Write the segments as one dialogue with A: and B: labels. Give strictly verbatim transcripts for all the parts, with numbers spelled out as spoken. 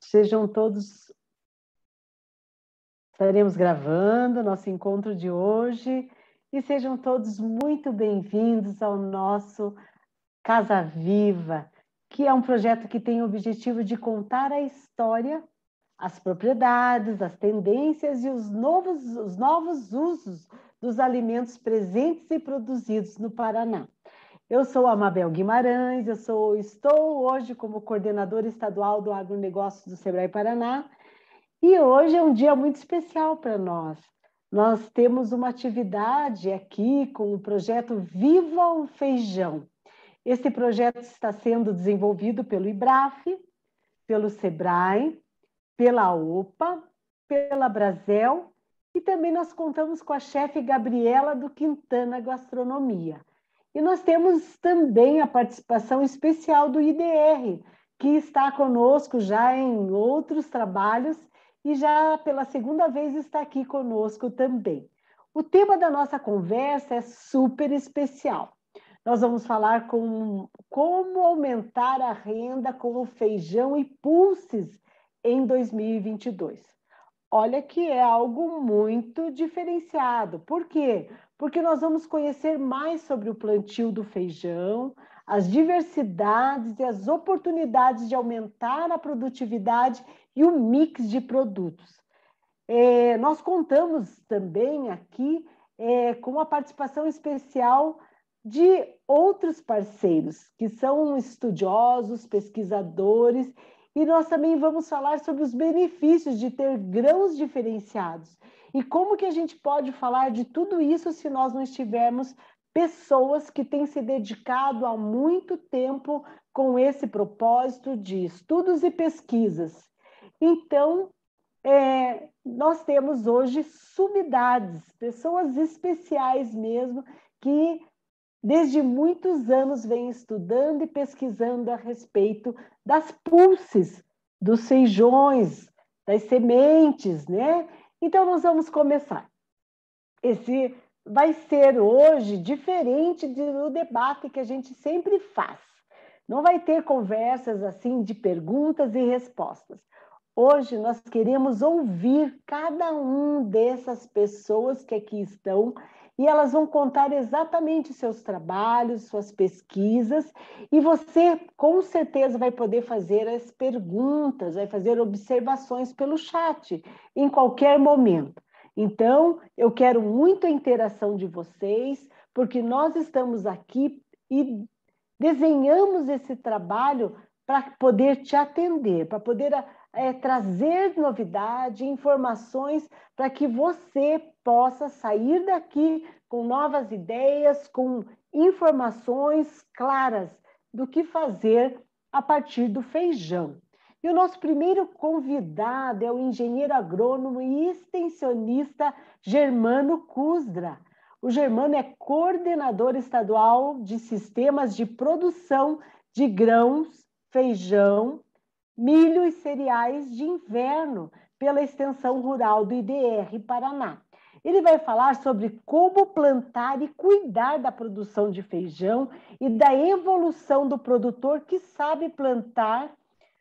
A: Sejam todos... Estaremos gravando nosso encontro de hoje e sejam todos muito bem-vindos ao nosso Casa Viva, que é um projeto que tem o objetivo de contar a história, as propriedades, as tendências e os novos, os novos usos dos alimentos presentes e produzidos no Paraná. Eu sou a Mabel Guimarães, eu sou, estou hoje como coordenadora estadual do agronegócio do Sebrae Paraná. E hoje é um dia muito especial para nós. Nós temos uma atividade aqui com o projeto Viva o Feijão. Esse projeto está sendo desenvolvido pelo IBRAF, pelo Sebrae, pela OPA, pela Brasel e também nós contamos com a chefe Gabriela do Quintana Gastronomia. E nós temos também a participação especial do I D R, que está conosco já em outros trabalhos e já pela segunda vez está aqui conosco também. O tema da nossa conversa é super especial. Nós vamos falar com como aumentar a renda com o feijão e pulses em dois mil e vinte e dois. Olha que é algo muito diferenciado. Por quê? Porque nós vamos conhecer mais sobre o plantio do feijão, as diversidades e as oportunidades de aumentar a produtividade e o mix de produtos. É, nós contamos também aqui é, com a participação especial de outros parceiros, que são estudiosos, pesquisadores, e nós também vamos falar sobre os benefícios de ter grãos diferenciados. E como que a gente pode falar de tudo isso se nós não estivermos pessoas que têm se dedicado há muito tempo com esse propósito de estudos e pesquisas. Então, é, nós temos hoje sumidades, pessoas especiais mesmo, que desde muitos anos vêm estudando e pesquisando a respeito das pulses, dos feijões, das sementes, né? Então, nós vamos começar. Esse vai ser hoje diferente do debate que a gente sempre faz. Não vai ter conversas assim de perguntas e respostas. Hoje nós queremos ouvir cada um dessas pessoas que aqui estão e elas vão contar exatamente seus trabalhos, suas pesquisas, e você com certeza vai poder fazer as perguntas, vai fazer observações pelo chat em qualquer momento. Então, eu quero muito a interação de vocês, porque nós estamos aqui e desenhamos esse trabalho para poder te atender, para poder é, trazer novidade, informações, para que você possa sair daqui com novas ideias, com informações claras do que fazer a partir do feijão. E o nosso primeiro convidado é o engenheiro agrônomo e extensionista Germano Cusdra. O Germano é coordenador estadual de sistemas de produção de grãos, feijão, milho e cereais de inverno pela extensão rural do I D R Paraná. Ele vai falar sobre como plantar e cuidar da produção de feijão e da evolução do produtor que sabe plantar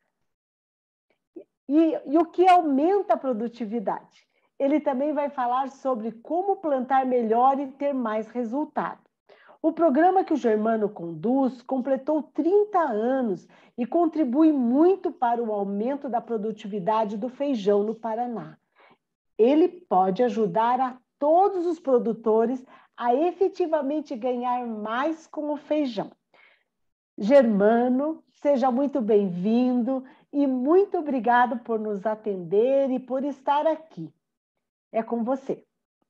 A: e, e o que aumenta a produtividade. Ele também vai falar sobre como plantar melhor e ter mais resultado. O programa que o Germano conduz completou trinta anos e contribui muito para o aumento da produtividade do feijão no Paraná. Ele pode ajudar a todos os produtores a efetivamente ganhar mais com o feijão. Germano, seja muito bem-vindo e muito obrigado por nos atender e por estar aqui. É com você.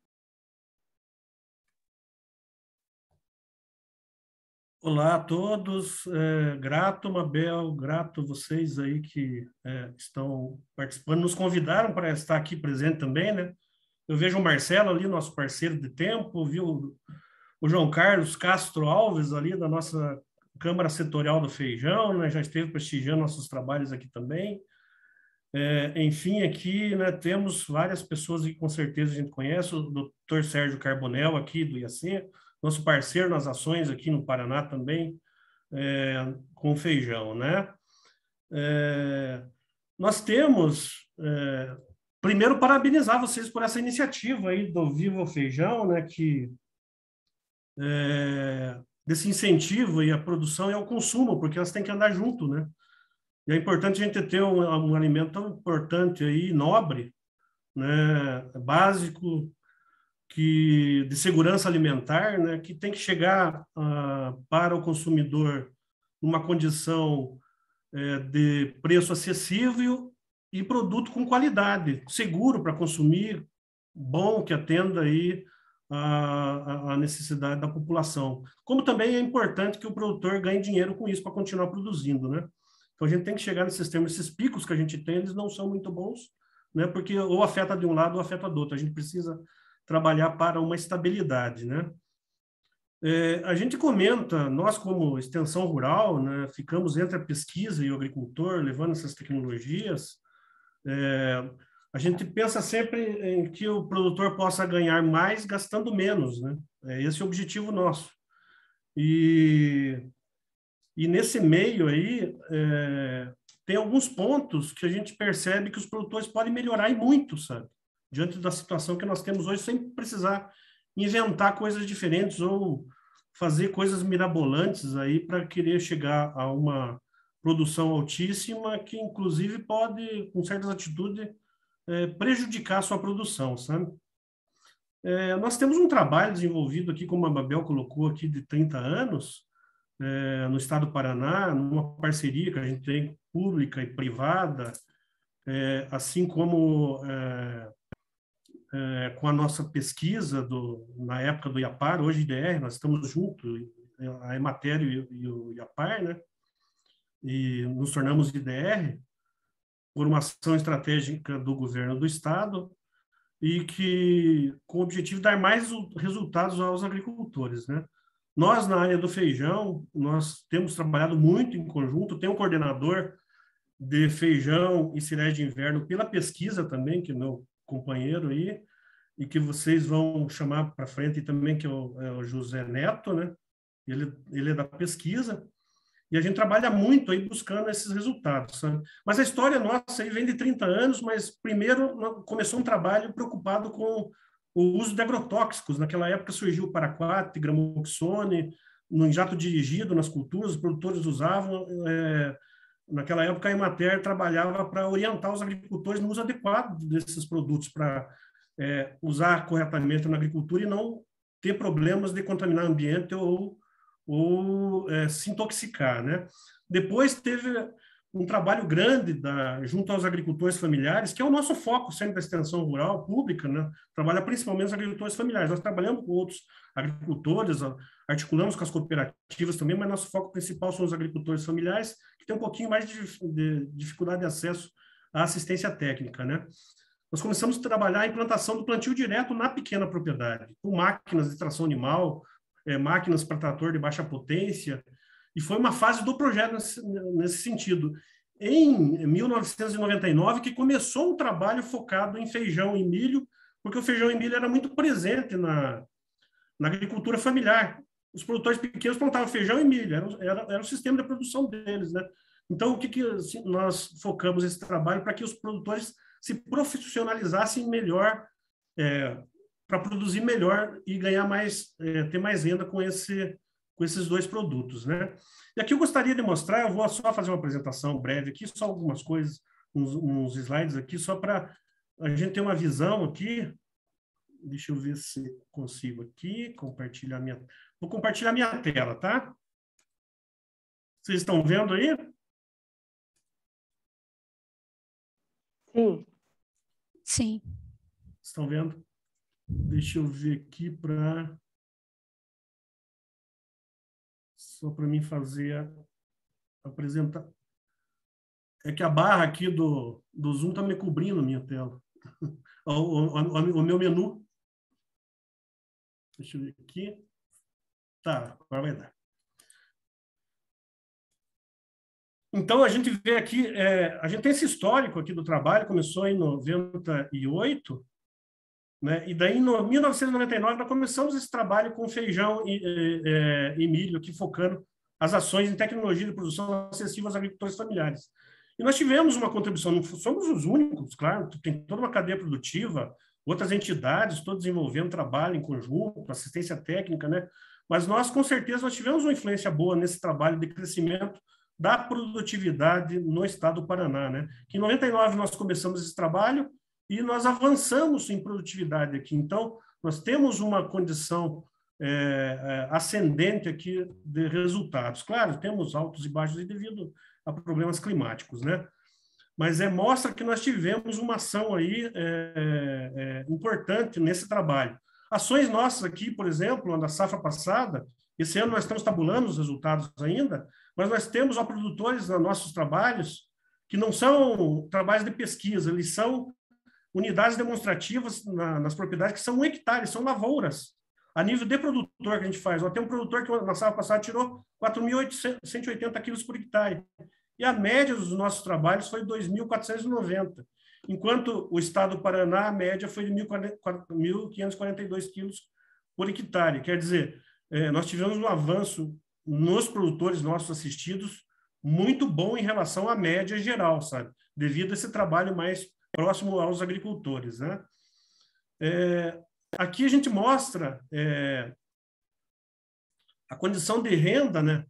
B: Olá a todos, é, grato, Mabel, grato vocês aí que é, estão participando, nos convidaram para estar aqui presente também, né? Eu vejo o Marcelo ali, nosso parceiro de tempo, vi o, o João Carlos Castro Alves ali da nossa Câmara Setorial do Feijão, né? Já esteve prestigiando nossos trabalhos aqui também. É, enfim, aqui, né, temos várias pessoas que com certeza a gente conhece, o doutor Sérgio Carbonel aqui do I A C, nosso parceiro nas ações aqui no Paraná também, é, com feijão, né? É, nós temos, é, primeiro, parabenizar vocês por essa iniciativa aí do Viva o Feijão, né, que, é, desse incentivo e a produção e ao consumo, porque elas têm que andar junto, né? E é importante a gente ter um, um alimento tão importante aí, nobre, né, básico, que, de segurança alimentar, né, que tem que chegar ah, para o consumidor numa condição é, de preço acessível e produto com qualidade, seguro para consumir, bom, que atenda aí a, a necessidade da população. Como também é importante que o produtor ganhe dinheiro com isso para continuar produzindo, né? Então a gente tem que chegar nesses termos, esses picos que a gente tem, eles não são muito bons, né? Porque ou afeta de um lado ou afeta do outro. A gente precisa trabalhar para uma estabilidade, né? É, a gente comenta, nós como extensão rural, né, ficamos entre a pesquisa e o agricultor, levando essas tecnologias. É, a gente pensa sempre em que o produtor possa ganhar mais gastando menos, né? É esse é o objetivo nosso. E, e nesse meio aí, é, tem alguns pontos que a gente percebe que os produtores podem melhorar e muito, sabe? Diante da situação que nós temos hoje, sem precisar inventar coisas diferentes ou fazer coisas mirabolantes aí para querer chegar a uma produção altíssima que, inclusive, pode, com certas atitudes, é, prejudicar a sua produção, sabe? É, nós temos um trabalho desenvolvido aqui, como a Mabel colocou aqui, de trinta anos, é, no estado do Paraná, numa parceria que a gente tem pública e privada, é, assim como é, é, com a nossa pesquisa do, na época do IAPAR, hoje I D R, nós estamos juntos, a Emater e, e o IAPAR, né? E nos tornamos I D R por uma ação estratégica do governo do estado e que com o objetivo de dar mais resultados aos agricultores, né? Nós, na área do feijão, nós temos trabalhado muito em conjunto, tem um coordenador de feijão e cereais de inverno pela pesquisa também, que é meu companheiro aí, e que vocês vão chamar para frente também, que é o, é o José Neto, né? Ele, ele é da pesquisa, e a gente trabalha muito aí buscando esses resultados, sabe? Mas a história nossa aí vem de trinta anos, mas primeiro começou um trabalho preocupado com o uso de agrotóxicos. Naquela época surgiu o paraquat, gramoxone, no jato dirigido nas culturas, os produtores usavam. É, naquela época a Emater trabalhava para orientar os agricultores no uso adequado desses produtos, para é, usar corretamente na agricultura e não ter problemas de contaminar o ambiente ou ou é, se intoxicar, né? Depois teve um trabalho grande da, junto aos agricultores familiares, que é o nosso foco sempre da extensão rural pública, né? Trabalha principalmente os agricultores familiares. Nós trabalhamos com outros agricultores, articulamos com as cooperativas também, mas nosso foco principal são os agricultores familiares, que têm um pouquinho mais de, de dificuldade de acesso à assistência técnica, né? Nós começamos a trabalhar a implantação do plantio direto na pequena propriedade, com máquinas de tração animal, É, máquinas para trator de baixa potência, e foi uma fase do projeto nesse, nesse sentido. Em mil novecentos e noventa e nove, que começou um trabalho focado em feijão e milho, porque o feijão e milho era muito presente na, na agricultura familiar. Os produtores pequenos plantavam feijão e milho, era, era, era o sistema de produção deles, né? Então, o que, que assim, nós focamos esse trabalho para que os produtores se profissionalizassem melhor, é, para produzir melhor e ganhar mais, é, ter mais renda com, esse, com esses dois produtos, né? E aqui eu gostaria de mostrar, eu vou só fazer uma apresentação breve aqui, só algumas coisas, uns, uns slides aqui, só para a gente ter uma visão aqui. Deixa eu ver se consigo aqui, compartilhar minha... Vou compartilhar minha tela, tá? Vocês estão vendo aí?
A: Sim.
C: Sim.
B: Estão vendo? Deixa eu ver aqui para... Só para mim fazer a apresentar. É que a barra aqui do, do Zoom está me cobrindo a minha tela. O, o, o meu menu. Deixa eu ver aqui. Tá, agora vai dar. Então, a gente vê aqui, é, a gente tem esse histórico aqui do trabalho, começou em noventa e oito, né? E daí, em mil novecentos e noventa e nove, nós começamos esse trabalho com feijão e, e, e milho, aqui focando as ações em tecnologia de produção acessível aos agricultores familiares. E nós tivemos uma contribuição, não somos os únicos, claro, tem toda uma cadeia produtiva, outras entidades, todos desenvolvendo trabalho em conjunto, assistência técnica, né? Mas nós, com certeza, nós tivemos uma influência boa nesse trabalho de crescimento da produtividade no estado do Paraná, né? Que em noventa e nove nós começamos esse trabalho e nós avançamos em produtividade aqui. Então, nós temos uma condição é, é, ascendente aqui de resultados. Claro, temos altos e baixos devido a problemas climáticos, né? Mas é, mostra que nós tivemos uma ação aí é, é, importante nesse trabalho. Ações nossas aqui, por exemplo, na safra passada, esse ano nós estamos tabulando os resultados ainda, mas nós temos ó, produtores nos nossos trabalhos que não são trabalhos de pesquisa, eles são unidades demonstrativas na, nas propriedades que são um hectare, são lavouras. A nível de produtor que a gente faz, ó, tem um produtor que na safra passada tirou quatro mil cento e oitenta quilos por hectare. E a média dos nossos trabalhos foi dois mil quatrocentos e noventa, enquanto o estado do Paraná, a média foi de mil quinhentos e quarenta e dois quilos por hectare. Quer dizer, é, nós tivemos um avanço nos produtores nossos assistidos muito bom em relação à média geral, sabe? Devido a esse trabalho mais próximo aos agricultores, né? É, aqui a gente mostra é, a condição de renda, né?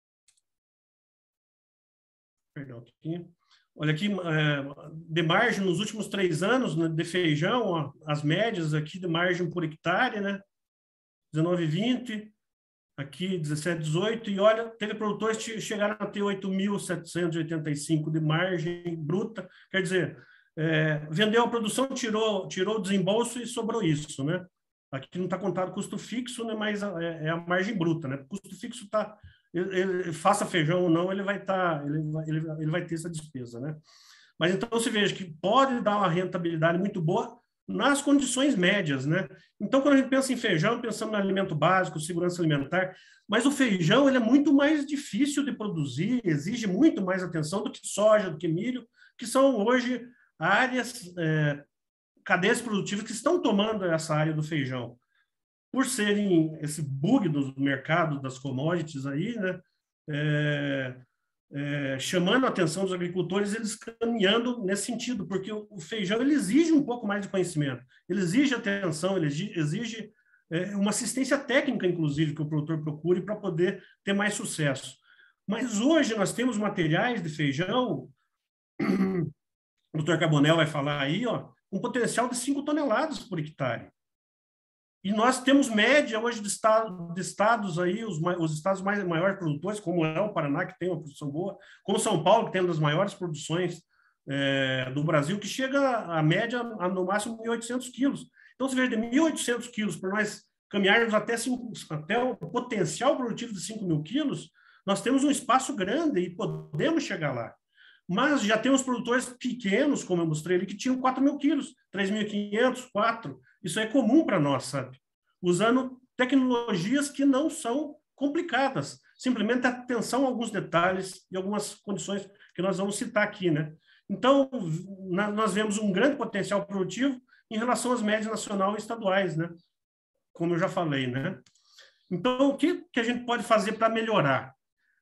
B: Perdão, aqui. Olha aqui, é, de margem nos últimos três anos, né, de feijão, ó, as médias aqui de margem por hectare, né? dezenove, vinte, aqui dezessete, dezoito, e olha, teve produtores que chegaram a ter oito mil setecentos e oitenta e cinco de margem bruta, quer dizer, é, vendeu a produção, tirou, tirou o desembolso e sobrou isso, né? Aqui não está contado custo fixo, né, mas é, é a margem bruta, né? O custo fixo está... Ele, ele, faça feijão ou não, ele vai estar, tá, ele, ele, ele vai ter essa despesa, né? Mas então você veja que pode dar uma rentabilidade muito boa nas condições médias, né? Então, quando a gente pensa em feijão, pensamos no alimento básico, segurança alimentar, mas o feijão ele é muito mais difícil de produzir, exige muito mais atenção do que soja, do que milho, que são hoje áreas, é, cadeias produtivas que estão tomando essa área do feijão. Por serem esse bug do mercado das commodities aí, né, é, é, chamando a atenção dos agricultores, eles caminhando nesse sentido, porque o, o feijão ele exige um pouco mais de conhecimento, ele exige atenção, ele exige, exige é, uma assistência técnica, inclusive, que o produtor procure para poder ter mais sucesso. Mas hoje nós temos materiais de feijão, o doutor Carbonell vai falar aí, ó, um potencial de cinco toneladas por hectare. E nós temos média hoje de, estado, de estados aí, os, os estados mais maiores produtores, como é o Paraná, que tem uma produção boa, como São Paulo, que tem uma das maiores produções é, do Brasil, que chega a média a, no máximo mil e oitocentos quilos. Então, se vê de mil e oitocentos quilos para nós caminharmos até, cinco, até o potencial produtivo de cinco mil quilos, nós temos um espaço grande e podemos chegar lá. Mas já temos produtores pequenos, como eu mostrei ali, que tinham quatro mil quilos, três mil e quinhentos, quatro. Isso é comum para nós, sabe? Usando tecnologias que não são complicadas. Simplesmente atenção a alguns detalhes e algumas condições que nós vamos citar aqui, né? Então, nós vemos um grande potencial produtivo em relação às médias nacional e estaduais, né? Como eu já falei, né? Então, o que, que a gente pode fazer para melhorar?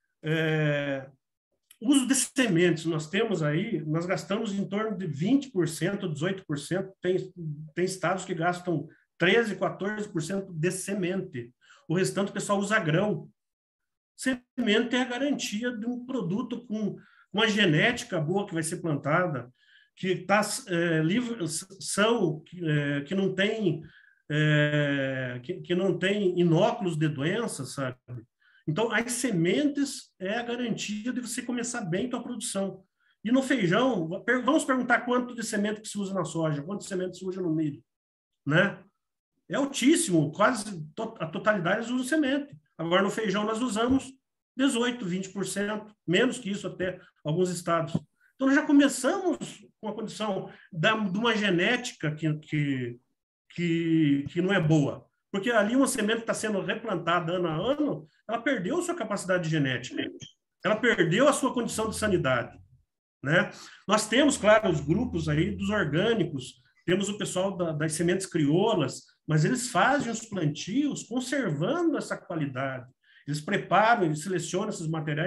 B: É... Uso de sementes, nós temos aí, nós gastamos em torno de vinte por cento, dezoito por cento, tem, tem estados que gastam treze, quatorze por cento de semente. O restante o pessoal usa grão. Semente é a garantia de um produto com uma genética boa que vai ser plantada, que está é, livre, são, é, que não tem, é, que, que não tem inóculos de doenças, sabe? Então, as sementes é a garantia de você começar bem a sua produção. E no feijão, vamos perguntar quanto de semente que se usa na soja, quanto de semente se usa no milho, né? É altíssimo, quase a totalidade usa semente. Agora, no feijão, nós usamos dezoito, vinte por cento, menos que isso até alguns estados. Então, nós já começamos com a condição da, de uma genética que, que, que, que não é boa. Porque ali uma semente está sendo replantada ano a ano, ela perdeu sua capacidade genética, ela perdeu a sua condição de sanidade, né? Nós temos, claro, os grupos aí dos orgânicos, temos o pessoal da, das sementes crioulas, mas eles fazem os plantios conservando essa qualidade. Eles preparam, eles selecionam esses materiais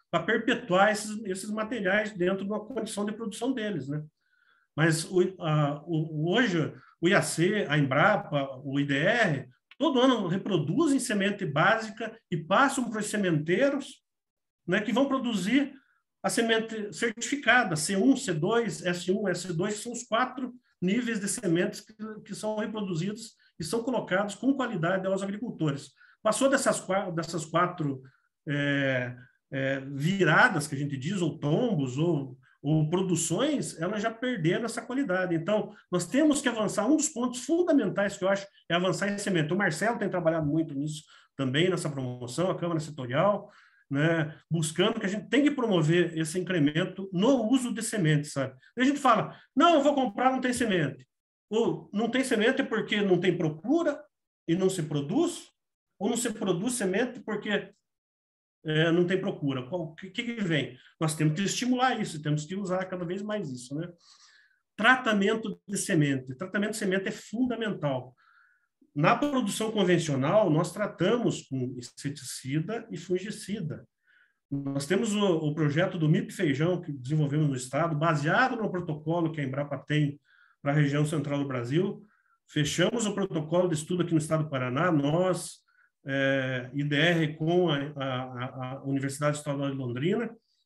B: para perpetuar esses, esses materiais dentro da condição de produção deles, né? Mas o, a, o, hoje o I A C, a Embrapa, o I D R, todo ano reproduzem semente básica e passam para os sementeiros, né, que vão produzir a semente certificada, C um, C dois, S um, S dois, que são os quatro níveis de sementes que, que são reproduzidos e são colocados com qualidade aos agricultores. Passou dessas, dessas quatro é, é, viradas, que a gente diz, ou tombos, ou, ou produções, elas já perderam essa qualidade. Então, nós temos que avançar. Um dos pontos fundamentais que eu acho é avançar em semente. O Marcelo tem trabalhado muito nisso também, nessa promoção, a Câmara Setorial, né, buscando que a gente tem que promover esse incremento no uso de sementes, sabe? A gente fala, não, eu vou comprar, não tem semente. Ou não tem semente porque não tem procura e não se produz, ou não se produz semente porque é, não tem procura. O que, que vem? Nós temos que estimular isso, temos que usar cada vez mais isso, né? Tratamento de semente. Tratamento de semente é fundamental. Na produção convencional, nós tratamos com inseticida e fungicida. Nós temos o, o projeto do M I P Feijão, que desenvolvemos no Estado, baseado no protocolo que a Embrapa tem para a região central do Brasil. Fechamos o protocolo de estudo aqui no Estado do Paraná, nós, é, I D R, com a, a, a Universidade Estadual de Londrina,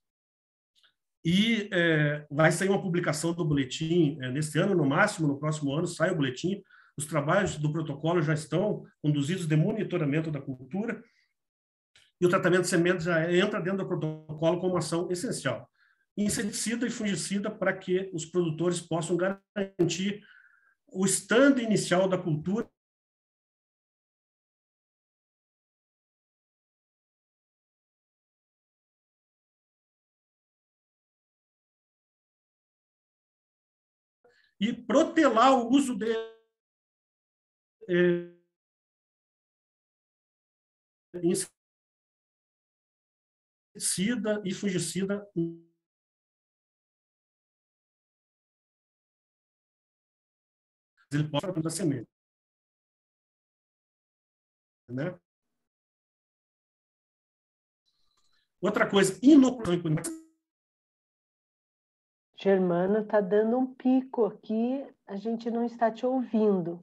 B: e é, vai sair uma publicação do boletim é, neste ano, no máximo, no próximo ano, sai o boletim. Os trabalhos do protocolo já estão conduzidos de monitoramento da cultura e o tratamento de sementes já entra dentro do protocolo como ação essencial. Inseticida e fungicida para que os produtores possam garantir o estande inicial da cultura e protelar o uso de é, inseticida e fungicida ele pode tratar da semente, né? Outra coisa, inoculação.
A: Germano, está dando um pico aqui, a gente não está te ouvindo.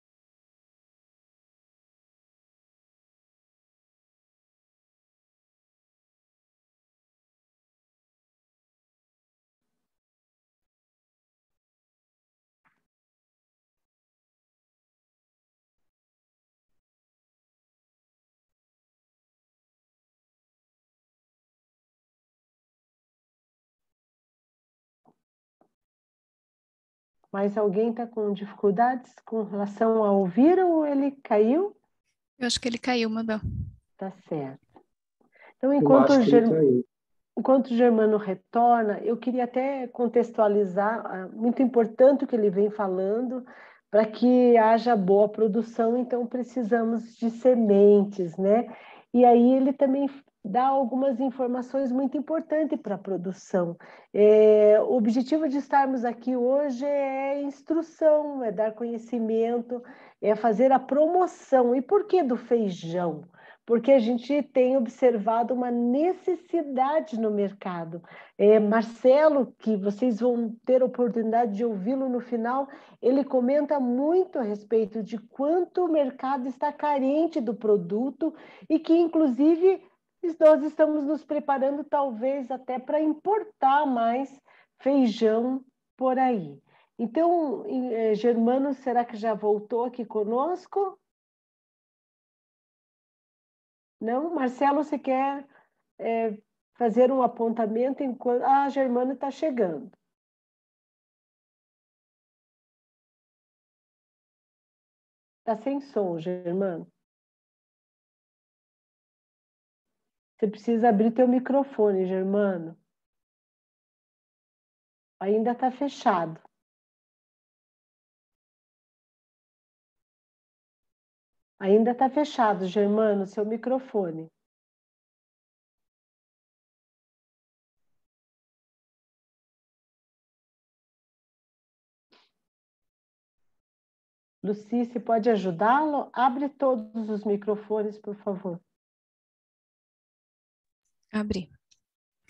A: Mas alguém está com dificuldades com relação a ouvir ou ele caiu?
C: Eu acho que ele caiu, Mabel.
A: Tá certo. Então, enquanto o, Ger... enquanto o Germano retorna, eu queria até contextualizar, muito importante o que ele vem falando, para que haja boa produção, então precisamos de sementes, né? E aí ele também dá algumas informações muito importantes para a produção. É, o objetivo de estarmos aqui hoje é instrução, é dar conhecimento, é fazer a promoção. E por que do feijão? Porque a gente tem observado uma necessidade no mercado. É, Marcelo, que vocês vão ter a oportunidade de ouvi-lo no final, ele comenta muito a respeito de quanto o mercado está carente do produto e que, inclusive, nós estamos nos preparando talvez até para importar mais feijão por aí. Então, Germano, será que já voltou aqui conosco? Não? Marcelo, você quer é, fazer um apontamento enquanto... Ah, a Germana está chegando. Está sem som, Germano. Você precisa abrir teu microfone, Germano. Ainda está fechado. Ainda está fechado, Germano, seu microfone. Luci, você pode ajudá-lo? Abre todos os microfones, por favor.
C: Abri.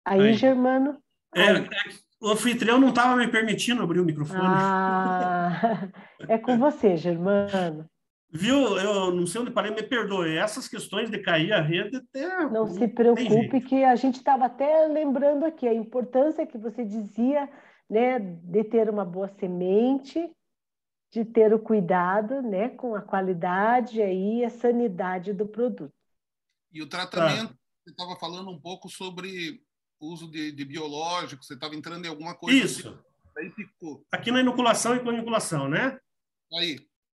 A: Aí, aí. Germano?
B: É, o anfitrião não estava me permitindo abrir o microfone.
A: Ah, é com você, Germano.
B: Viu? Eu não sei onde parei, me perdoe. Essas questões de cair a rede até...
A: Não, não se preocupe, que a gente estava até lembrando aqui a importância que você dizia, né, de ter uma boa semente, de ter o cuidado, né, com a qualidade aí, a sanidade do produto.
D: E o tratamento, tá. Você estava falando um pouco sobre o uso de, de biológicos, você estava entrando em alguma coisa...
B: Isso.
D: Assim, aí ficou.
B: Aqui na inoculação e com a inoculação, né?
D: Aí.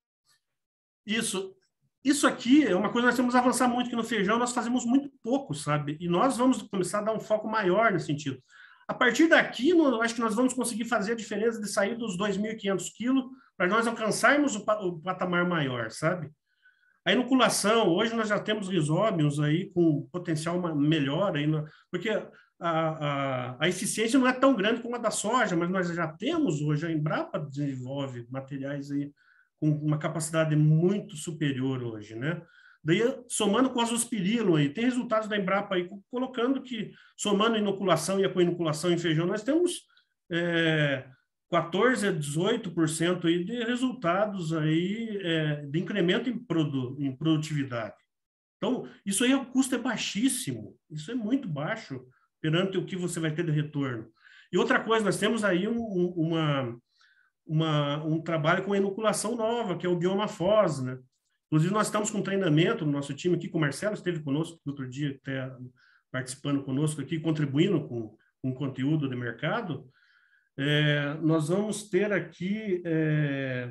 B: Isso. Isso aqui é uma coisa que nós temos que avançar muito, que no feijão nós fazemos muito pouco, sabe? E nós vamos começar a dar um foco maior nesse sentido. A partir daqui, eu acho que nós vamos conseguir fazer a diferença de sair dos dois mil e quinhentos quilos para nós alcançarmos o, o patamar maior, sabe? A inoculação, hoje nós já temos risóbios aí com potencial melhor, aí, porque a, a, a eficiência não é tão grande como a da soja, mas nós já temos hoje, a Embrapa desenvolve materiais aí com uma capacidade muito superior hoje, né? Daí, somando com a azospirilo aí, tem resultados da Embrapa aí, colocando que, somando inoculação e a co-inoculação em feijão, nós temos é, quatorze a dezoito por cento aí de resultados aí, é, de incremento em, produ em produtividade. Então, isso aí, o custo é baixíssimo, isso é muito baixo perante o que você vai ter de retorno. E outra coisa, nós temos aí um, uma... Uma, um trabalho com inoculação nova, que é o Biomafós, né? Inclusive, nós estamos com treinamento no nosso time aqui, com o Marcelo, esteve conosco no outro dia, até participando conosco aqui, contribuindo com, com conteúdo de mercado. É, nós vamos ter aqui é,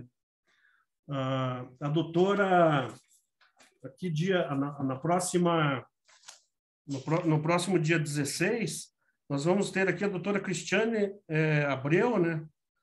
B: a, a doutora, aqui dia, na, na próxima, no, no próximo dia dezesseis, nós vamos ter aqui a doutora Cristiane é, Abreu, né?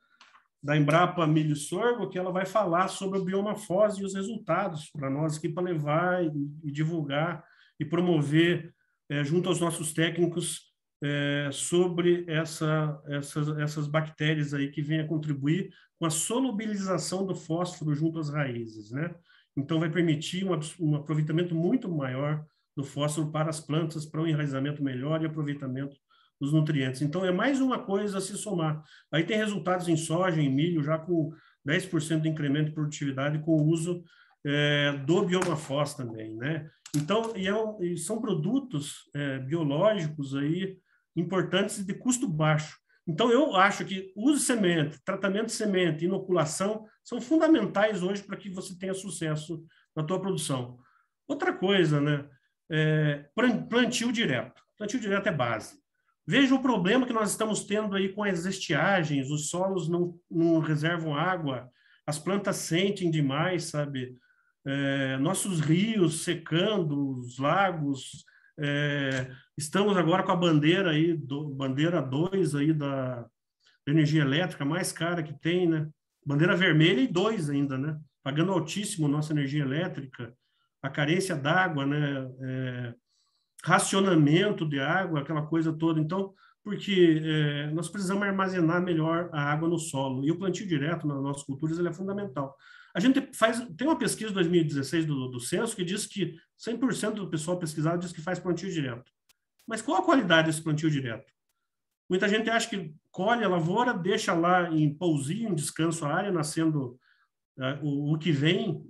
B: Da Embrapa Milho e Sorgo, que ela vai falar sobre o Biomafós e os resultados para nós aqui, para levar e, e divulgar e promover é, junto aos nossos técnicos é, sobre essa, essas, essas bactérias aí que vêm a contribuir com a solubilização do fósforo junto às raízes, né? Então, vai permitir um, um aproveitamento muito maior do fósforo para as plantas, para um enraizamento melhor e aproveitamento dos nutrientes. Então, é mais uma coisa a se somar. Aí tem resultados em soja, em milho, já com dez por cento de incremento de produtividade com o uso é, do Biomafós também, né? Então, e, é, e são produtos é, biológicos aí importantes e de custo baixo. Então, eu acho que uso de semente, tratamento de semente, inoculação, são fundamentais hoje para que você tenha sucesso na tua produção. Outra coisa, né? É, plantio direto. Plantio direto é base. Veja o problema que nós estamos tendo aí com as estiagens, os solos não, não reservam água, as plantas sentem demais, sabe? É, nossos rios secando, os lagos, é, estamos agora com a bandeira aí, do, bandeira dois aí da, da energia elétrica, mais cara que tem, né? Bandeira vermelha e dois ainda, né? Pagando altíssimo nossa energia elétrica, a carência d'água, né? É, racionamento de água, aquela coisa toda. Então, porque é, nós precisamos armazenar melhor a água no solo. E o plantio direto nas nossas culturas ele é fundamental. A gente faz, tem uma pesquisa de dois mil e dezesseis do, do Censo que diz que cem por cento do pessoal pesquisado diz que faz plantio direto. Mas qual a qualidade desse plantio direto? Muita gente acha que colhe a lavoura, deixa lá em pousinho, em descanso a área, nascendo uh, o, o que vem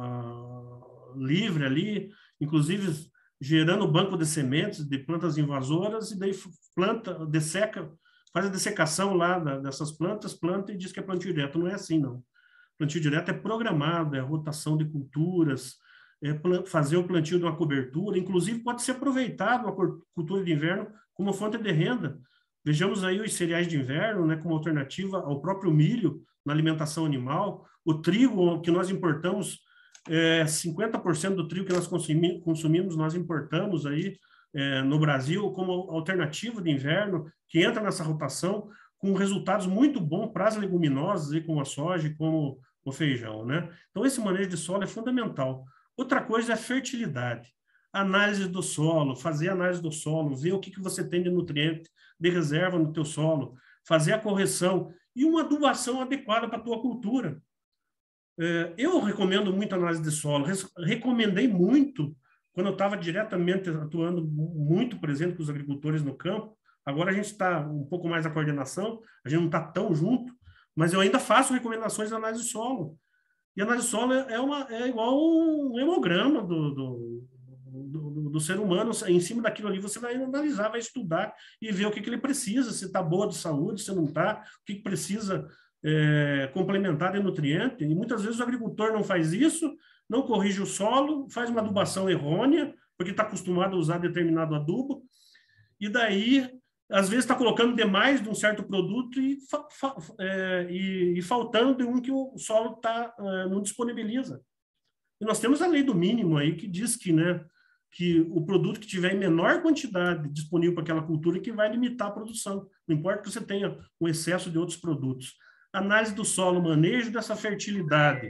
B: uh, livre ali, inclusive gerando banco de sementes de plantas invasoras, e daí planta, desseca, faz a dessecação lá da, dessas plantas, planta e diz que é plantio direto. Não é assim, não. Plantio direto é programado, é rotação de culturas, é fazer o plantio de uma cobertura, inclusive pode ser aproveitado a cultura de inverno como fonte de renda. Vejamos aí os cereais de inverno, né, como alternativa ao próprio milho na alimentação animal, o trigo que nós importamos, é, cinquenta por cento do trigo que nós consumi, consumimos, nós importamos aí é, no Brasil como alternativa de inverno, que entra nessa rotação com resultados muito bons para as leguminosas, aí, como a soja e como o feijão, né? Então, esse manejo de solo é fundamental. Outra coisa é a fertilidade. Análise do solo, fazer análise do solo, ver o que, que você tem de nutriente, de reserva no teu solo, fazer a correção e uma adubação adequada para a tua cultura. É, eu recomendo muito análise de solo, recomendei muito, quando eu estava diretamente atuando muito presente com os agricultores no campo, Agora a gente está um pouco mais na coordenação, a gente não está tão junto, mas eu ainda faço recomendações de análise de solo. E a análise de solo é, uma, é igual um hemograma do, do, do, do ser humano. Em cima daquilo ali você vai analisar, vai estudar e ver o que, que ele precisa, se está boa de saúde, se não está, o que, que precisa é, complementar de nutriente. E muitas vezes o agricultor não faz isso, não corrige o solo, faz uma adubação errônea, porque está acostumado a usar determinado adubo, e daí, às vezes, está colocando demais de um certo produto e, fa fa é, e, e faltando de um que o solo tá, é, não disponibiliza. E nós temos a lei do mínimo aí, que diz que, né, que o produto que tiver em menor quantidade disponível para aquela cultura é que vai limitar a produção. Não importa que você tenha um excesso de outros produtos. Análise do solo, manejo dessa fertilidade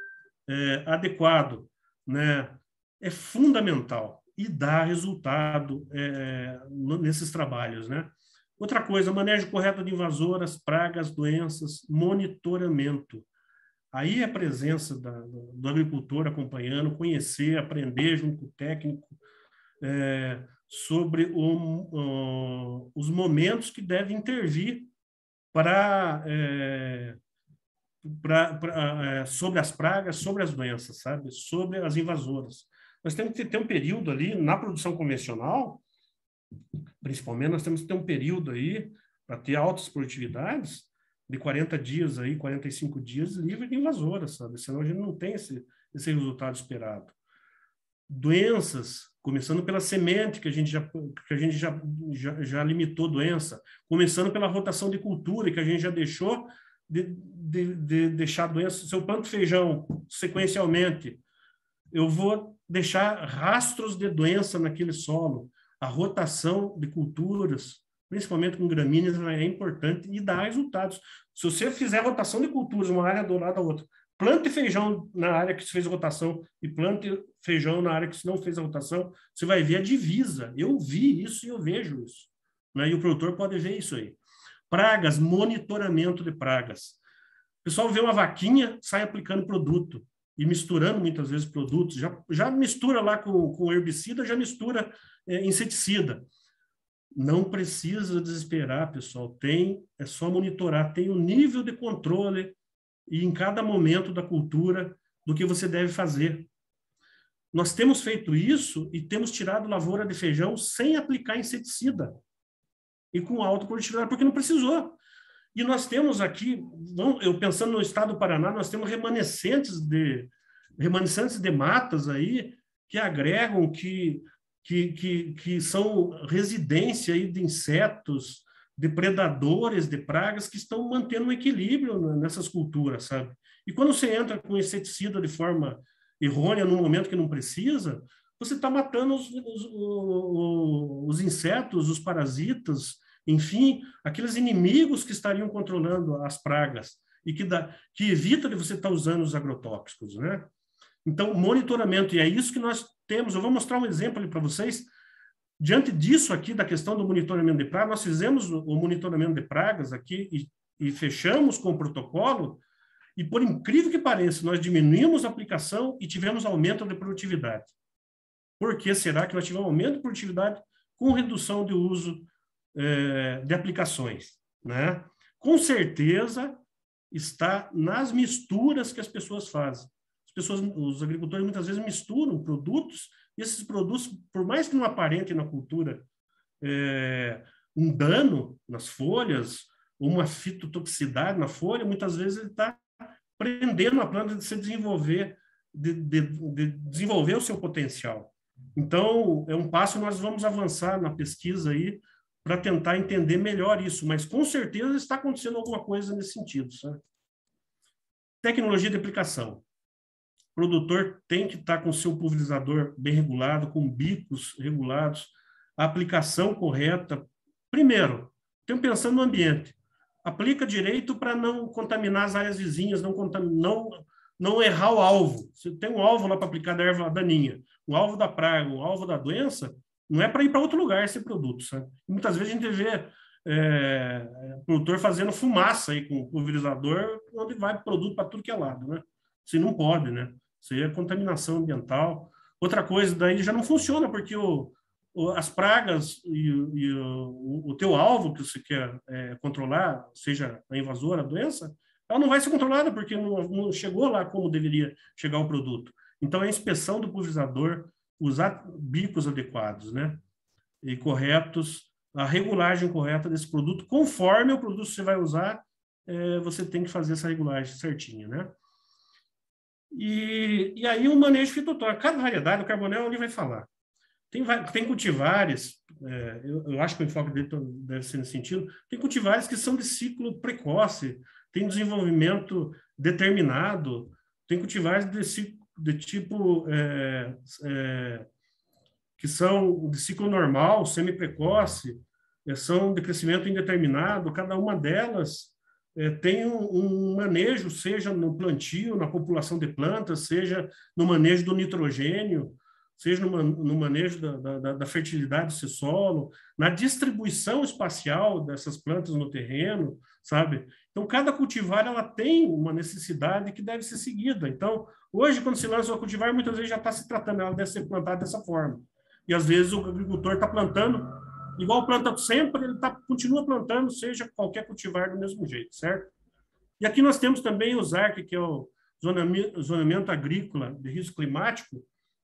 B: é, adequado, né, é fundamental e dá resultado é, nesses trabalhos, né? Outra coisa, manejo correto de invasoras, pragas, doenças, monitoramento. Aí a presença da, do agricultor acompanhando, conhecer, aprender junto com o técnico é, sobre o, o, os momentos que deve intervir para, é, para, para, é, sobre as pragas, sobre as doenças, sabe? Sobre as invasoras. Nós temos que ter um período ali, na produção convencional, principalmente, nós temos que ter um período aí, para ter altas produtividades, de quarenta dias, aí, quarenta e cinco dias livre de invasoras, sabe? Senão a gente não tem esse, esse resultado esperado. Doenças, começando pela semente, que a gente já, que a gente já, já, já limitou doença, começando pela rotação de cultura, que a gente já deixou de, de, de deixar doença. Se eu planto feijão sequencialmente, eu vou deixar rastros de doença naquele solo. A rotação de culturas, principalmente com gramíneas, é importante e dá resultados. Se você fizer rotação de culturas, uma área do lado da outra, plante feijão na área que se fez a rotação e plante feijão na área que se não fez a rotação, você vai ver a divisa. Eu vi isso e eu vejo isso, né? E o produtor pode ver isso aí. Pragas, monitoramento de pragas. O pessoal vê uma vaquinha, sai aplicando produto e misturando muitas vezes produtos, já, já mistura lá com, com herbicida, já mistura é, inseticida. Não precisa desesperar, pessoal, tem, é só monitorar, tem o nível de controle e em cada momento da cultura do que você deve fazer. Nós temos feito isso e temos tirado lavoura de feijão sem aplicar inseticida e com alta produtividade, porque não precisou. E nós temos aqui, eu pensando no estado do Paraná, nós temos remanescentes de, remanescentes de matas aí que agregam, que, que, que, que são residência aí de insetos, de predadores, de pragas, que estão mantendo um equilíbrio nessas culturas, sabe? E quando você entra com inseticida de forma errônea, num momento que não precisa, você está matando os, os, os insetos, os parasitas, enfim, aqueles inimigos que estariam controlando as pragas e que, dá, que evita de você estar usando os agrotóxicos, né? Então, monitoramento, e é isso que nós temos. Eu vou mostrar um exemplo ali para vocês. Diante disso aqui, da questão do monitoramento de pragas, nós fizemos o monitoramento de pragas aqui e, e fechamos com o protocolo, e por incrível que pareça, nós diminuímos a aplicação e tivemos aumento de produtividade. Por que será que nós tivemos aumento de produtividade com redução de uso é, de aplicações, né? Com certeza está nas misturas que as pessoas fazem. As pessoas, os agricultores muitas vezes misturam produtos, e esses produtos, por mais que não aparentem na cultura é, um dano nas folhas, uma fitotoxicidade na folha, muitas vezes ele está prendendo a planta de se desenvolver, de, de, de desenvolver o seu potencial. Então, é um passo que nós vamos avançar na pesquisa aí para tentar entender melhor isso, mas com certeza está acontecendo alguma coisa nesse sentido, sabe? Tecnologia de aplicação. O produtor tem que estar com o seu pulverizador bem regulado, com bicos regulados, a aplicação correta. Primeiro, tenho pensando no ambiente. Aplica direito para não contaminar as áreas vizinhas, não, não, não errar o alvo. Você tem um alvo lá para aplicar da erva daninha, um alvo da praga, um alvo da doença, não é para ir para outro lugar esse produto, sabe? Muitas vezes a gente vê é, produtor fazendo fumaça aí com o pulverizador, onde vai produto para tudo que é lado, né? Isso não pode, né? Isso aí é contaminação ambiental. Outra coisa, daí já não funciona, porque o, as pragas e, e o, o teu alvo que você quer é, controlar, seja a invasora, a doença, ela não vai ser controlada porque não, não chegou lá como deveria chegar o produto. Então, a inspeção do pulverizador, usar bicos adequados, né, e corretos, a regulagem correta desse produto, conforme o produto que você vai usar, é, você tem que fazer essa regulagem certinha, né? E, e aí o manejo fitotóxico, cada variedade, o Carbonel ele vai falar. Tem, tem cultivares, é, eu, eu acho que o enfoque dele deve ser nesse sentido, tem cultivares que são de ciclo precoce, tem desenvolvimento determinado, tem cultivares de, de tipo é, é, que são de ciclo normal, semi-precoce, é, são de crescimento indeterminado, cada uma delas é, tem um, um manejo, seja no plantio, na população de plantas, seja no manejo do nitrogênio, seja no, no manejo da, da, da fertilidade desse solo, na distribuição espacial dessas plantas no terreno, sabe? Então, cada cultivar ela tem uma necessidade que deve ser seguida. Então, hoje, quando se lança uma cultivar, muitas vezes já está se tratando, ela deve ser plantada dessa forma. E, às vezes, o agricultor está plantando, igual planta sempre, ele tá, continua plantando, seja qualquer cultivar do mesmo jeito, certo? E aqui nós temos também o Z A R C, que é o Zonamento Agrícola de Risco Climático,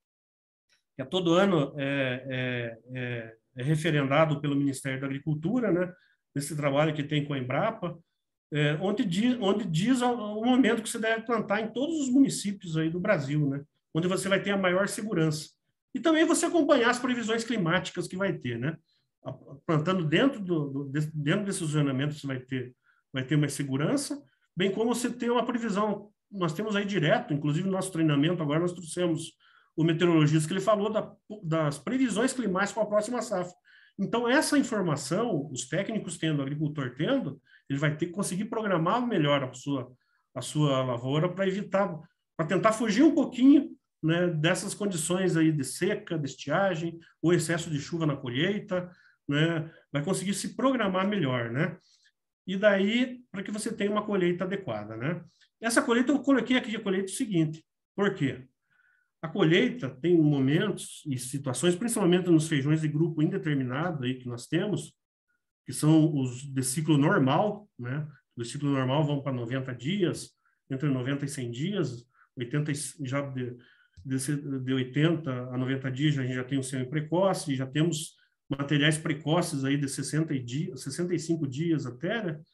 B: que é todo ano é, é, é, é referendado pelo Ministério da Agricultura, né, nesse trabalho que tem com a Embrapa, é, onde, diz, onde diz o, o momento que você deve plantar em todos os municípios aí do Brasil, né, onde você vai ter a maior segurança. E também você acompanhar as previsões climáticas que vai ter, né? Plantando dentro, do, do, dentro desses zonamentos você vai ter, vai ter mais segurança, bem como você ter uma previsão. Nós temos aí direto, inclusive no nosso treinamento, agora nós trouxemos o meteorologista que ele falou da, das previsões climáticas para a próxima safra. Então, essa informação, os técnicos tendo, o agricultor tendo, ele vai ter que conseguir programar melhor a sua, a sua lavoura para evitar, para tentar fugir um pouquinho, né, dessas condições aí de seca, de estiagem, ou excesso de chuva na colheita, né, vai conseguir se programar melhor, né? E daí, para que você tenha uma colheita adequada, né? Essa colheita, eu coloquei aqui a colheita seguinte. Por quê? A colheita tem momentos e situações, principalmente nos feijões de grupo indeterminado aí que nós temos, que são os de ciclo normal, né? Do ciclo normal vão para noventa dias, entre noventa e cem dias, oitenta já de, de, de oitenta a noventa dias a gente já tem o semi-precoce, já temos materiais precoces aí de sessenta dias, sessenta e cinco dias até, né?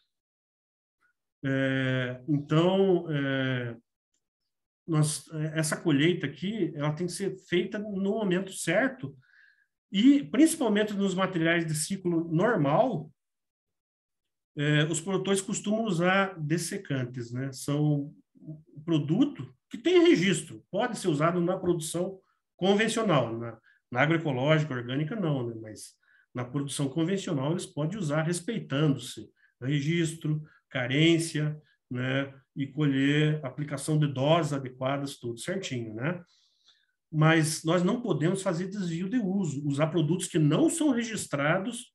B: É, então, é, nós, essa colheita aqui, ela tem que ser feita no momento certo e, principalmente nos materiais de ciclo normal, é, os produtores costumam usar dessecantes, né? São um produto que tem registro, pode ser usado na produção convencional, na, na agroecológica, orgânica, não, né? Mas na produção convencional eles podem usar respeitando-se registro, carência, né? E colher aplicação de doses adequadas, tudo certinho, né? Mas nós não podemos fazer desvio de uso, usar produtos que não são registrados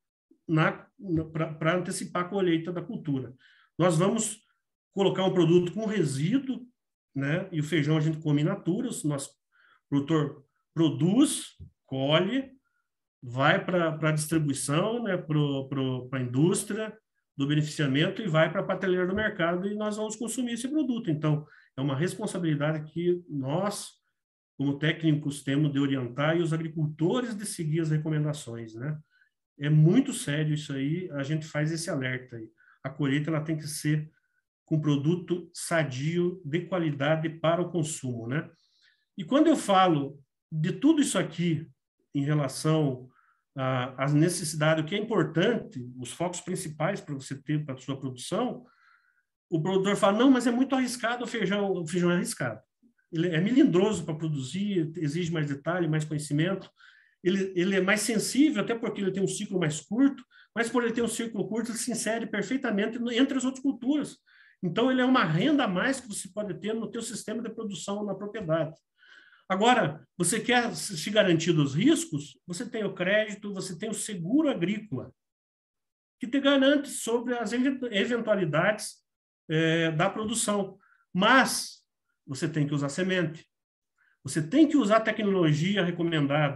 B: para antecipar a colheita da cultura. Nós vamos colocar um produto com resíduo, né? E o feijão a gente come in natura, o nosso produtor produz, colhe, vai para a distribuição, né? Para a indústria do beneficiamento e vai para a prateleira do mercado e nós vamos consumir esse produto. Então, é uma responsabilidade que nós, como técnicos, temos de orientar e os agricultores de seguir as recomendações, né? É muito sério isso aí, a gente faz esse alerta aí. A colheita ela tem que ser com produto sadio, de qualidade para o consumo, né? E quando eu falo de tudo isso aqui em relação às necessidades, o que é importante, os focos principais para você ter para a sua produção, o produtor fala, não, mas é muito arriscado o feijão, o feijão é arriscado. Ele é melindroso para produzir, exige mais detalhe, mais conhecimento, ele, ele é mais sensível, até porque ele tem um ciclo mais curto, mas por ele ter um ciclo curto, ele se insere perfeitamente entre as outras culturas. Então, ele é uma renda a mais que você pode ter no teu sistema de produção na propriedade. Agora, você quer se garantir dos riscos, você tem o crédito, você tem o seguro agrícola, que te garante sobre as eventualidades é, da produção. Mas você tem que usar semente, você tem que usar a tecnologia recomendada,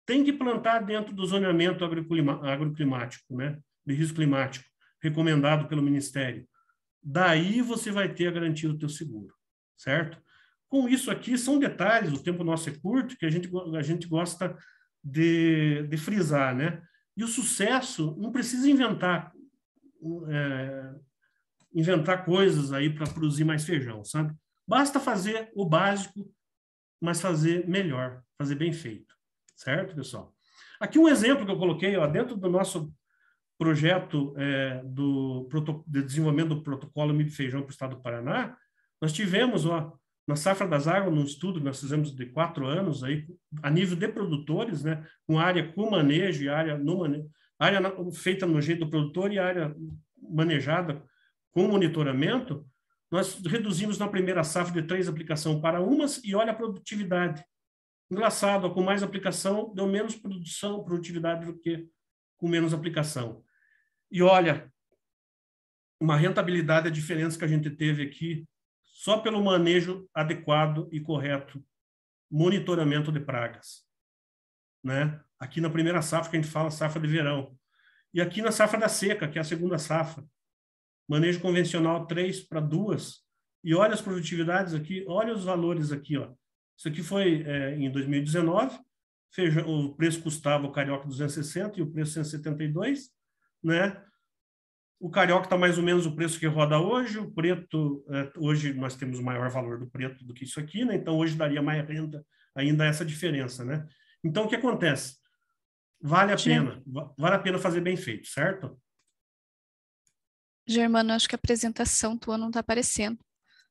B: tem que plantar dentro do zoneamento agroclimático, né? De risco climático, recomendado pelo Ministério. Daí você vai ter a garantia do teu seguro, certo? Com isso aqui, são detalhes, o tempo nosso é curto, que a gente, a gente gosta de, de frisar, né? E o sucesso não precisa inventar, é, inventar coisas aí para produzir mais feijão, sabe? Basta fazer o básico, mas fazer melhor, fazer bem feito, certo, pessoal? Aqui um exemplo que eu coloquei, ó, dentro do nosso projeto é, do, de desenvolvimento do protocolo Milho e Feijão para o Estado do Paraná, nós tivemos, ó, na Safra das Águas, num estudo que nós fizemos de quatro anos, aí, a nível de produtores, né, com área com manejo e área, no manejo, área feita no jeito do produtor e área manejada com monitoramento, nós reduzimos na primeira safra de três aplicações para umas e olha a produtividade. Engraçado, com mais aplicação, deu menos produção, produtividade do que com menos aplicação. E olha, uma rentabilidade, a diferença que a gente teve aqui, só pelo manejo adequado e correto, monitoramento de pragas. Né? Aqui na primeira safra, que a gente fala safra de verão. E aqui na safra da seca, que é a segunda safra. Manejo convencional três para duas. E olha as produtividades aqui, olha os valores aqui. Ó. Isso aqui foi é, em dois mil e dezenove. Feijão, o preço custava o carioca duzentos e sessenta e o preço cento e setenta e dois. Né? O carioca está mais ou menos o preço que roda hoje. O preto, é, hoje nós temos maior valor do preto do que isso aqui, né? Então hoje daria mais renda ainda essa diferença. Né? Então o que acontece? Vale a pena, vale a pena fazer bem feito, certo?
C: Germano, acho que a apresentação tua não está aparecendo.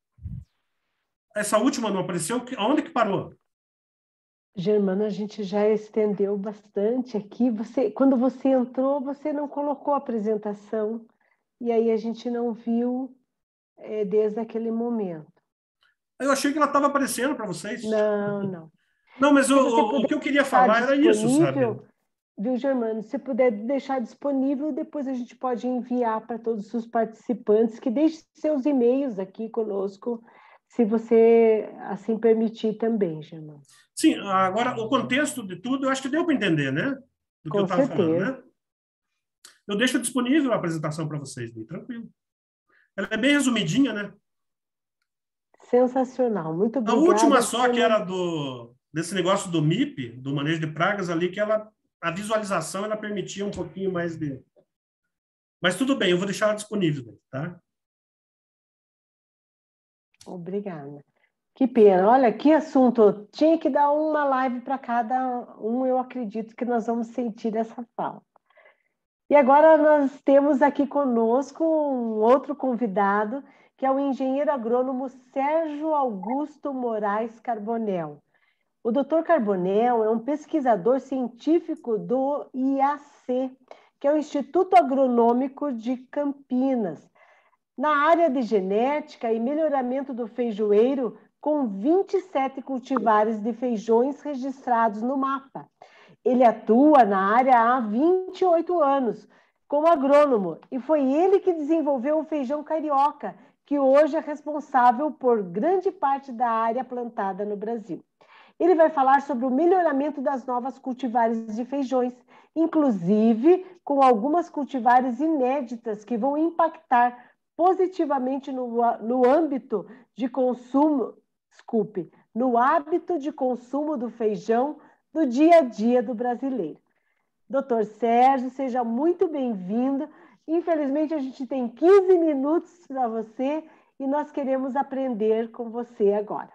B: Essa última não apareceu? Aonde que parou?
A: Germano, a gente já estendeu bastante aqui. Você, quando você entrou, você não colocou a apresentação. E aí a gente não viu é, desde aquele momento.
B: Eu achei que ela estava aparecendo para vocês.
A: Não, não.
B: Não, mas o, o, o que eu queria falar era isso, sabe?
A: Viu, Germano? Se puder deixar disponível, depois a gente pode enviar para todos os participantes, que deixem seus e-mails aqui conosco, se você assim permitir também, Germano.
B: Sim, agora o contexto de tudo, eu acho que deu para entender, né? Do que
A: Com
B: eu estava falando, né? Eu deixo disponível a apresentação para vocês, bem tranquilo. Ela é bem resumidinha, né?
A: Sensacional, muito obrigada.
B: A última só, que era do, desse negócio do M I P, do manejo de pragas ali, que ela, a visualização ela permitia um pouquinho mais de... Mas tudo bem, eu vou deixar ela disponível, tá?
A: Obrigada. Que pena, olha, que assunto. Tinha que dar uma live para cada um, eu acredito que nós vamos sentir essa falta. E agora nós temos aqui conosco um outro convidado, que é o engenheiro agrônomo Sérgio Augusto Moraes Carbonel. O doutor Carbonel é um pesquisador científico do I A C, que é o Instituto Agronômico de Campinas, na área de genética e melhoramento do feijoeiro, com vinte e sete cultivares de feijões registrados no mapa. Ele atua na área há vinte e oito anos, como agrônomo, e foi ele que desenvolveu o feijão carioca, que hoje é responsável por grande parte da área plantada no Brasil. Ele vai falar sobre o melhoramento das novas cultivares de feijões, inclusive com algumas cultivares inéditas que vão impactar positivamente no, no âmbito de consumo, desculpe, no hábito de consumo do feijão do dia a dia do brasileiro. doutor Sérgio, seja muito bem-vindo. Infelizmente, a gente tem quinze minutos para você e nós queremos aprender com você agora.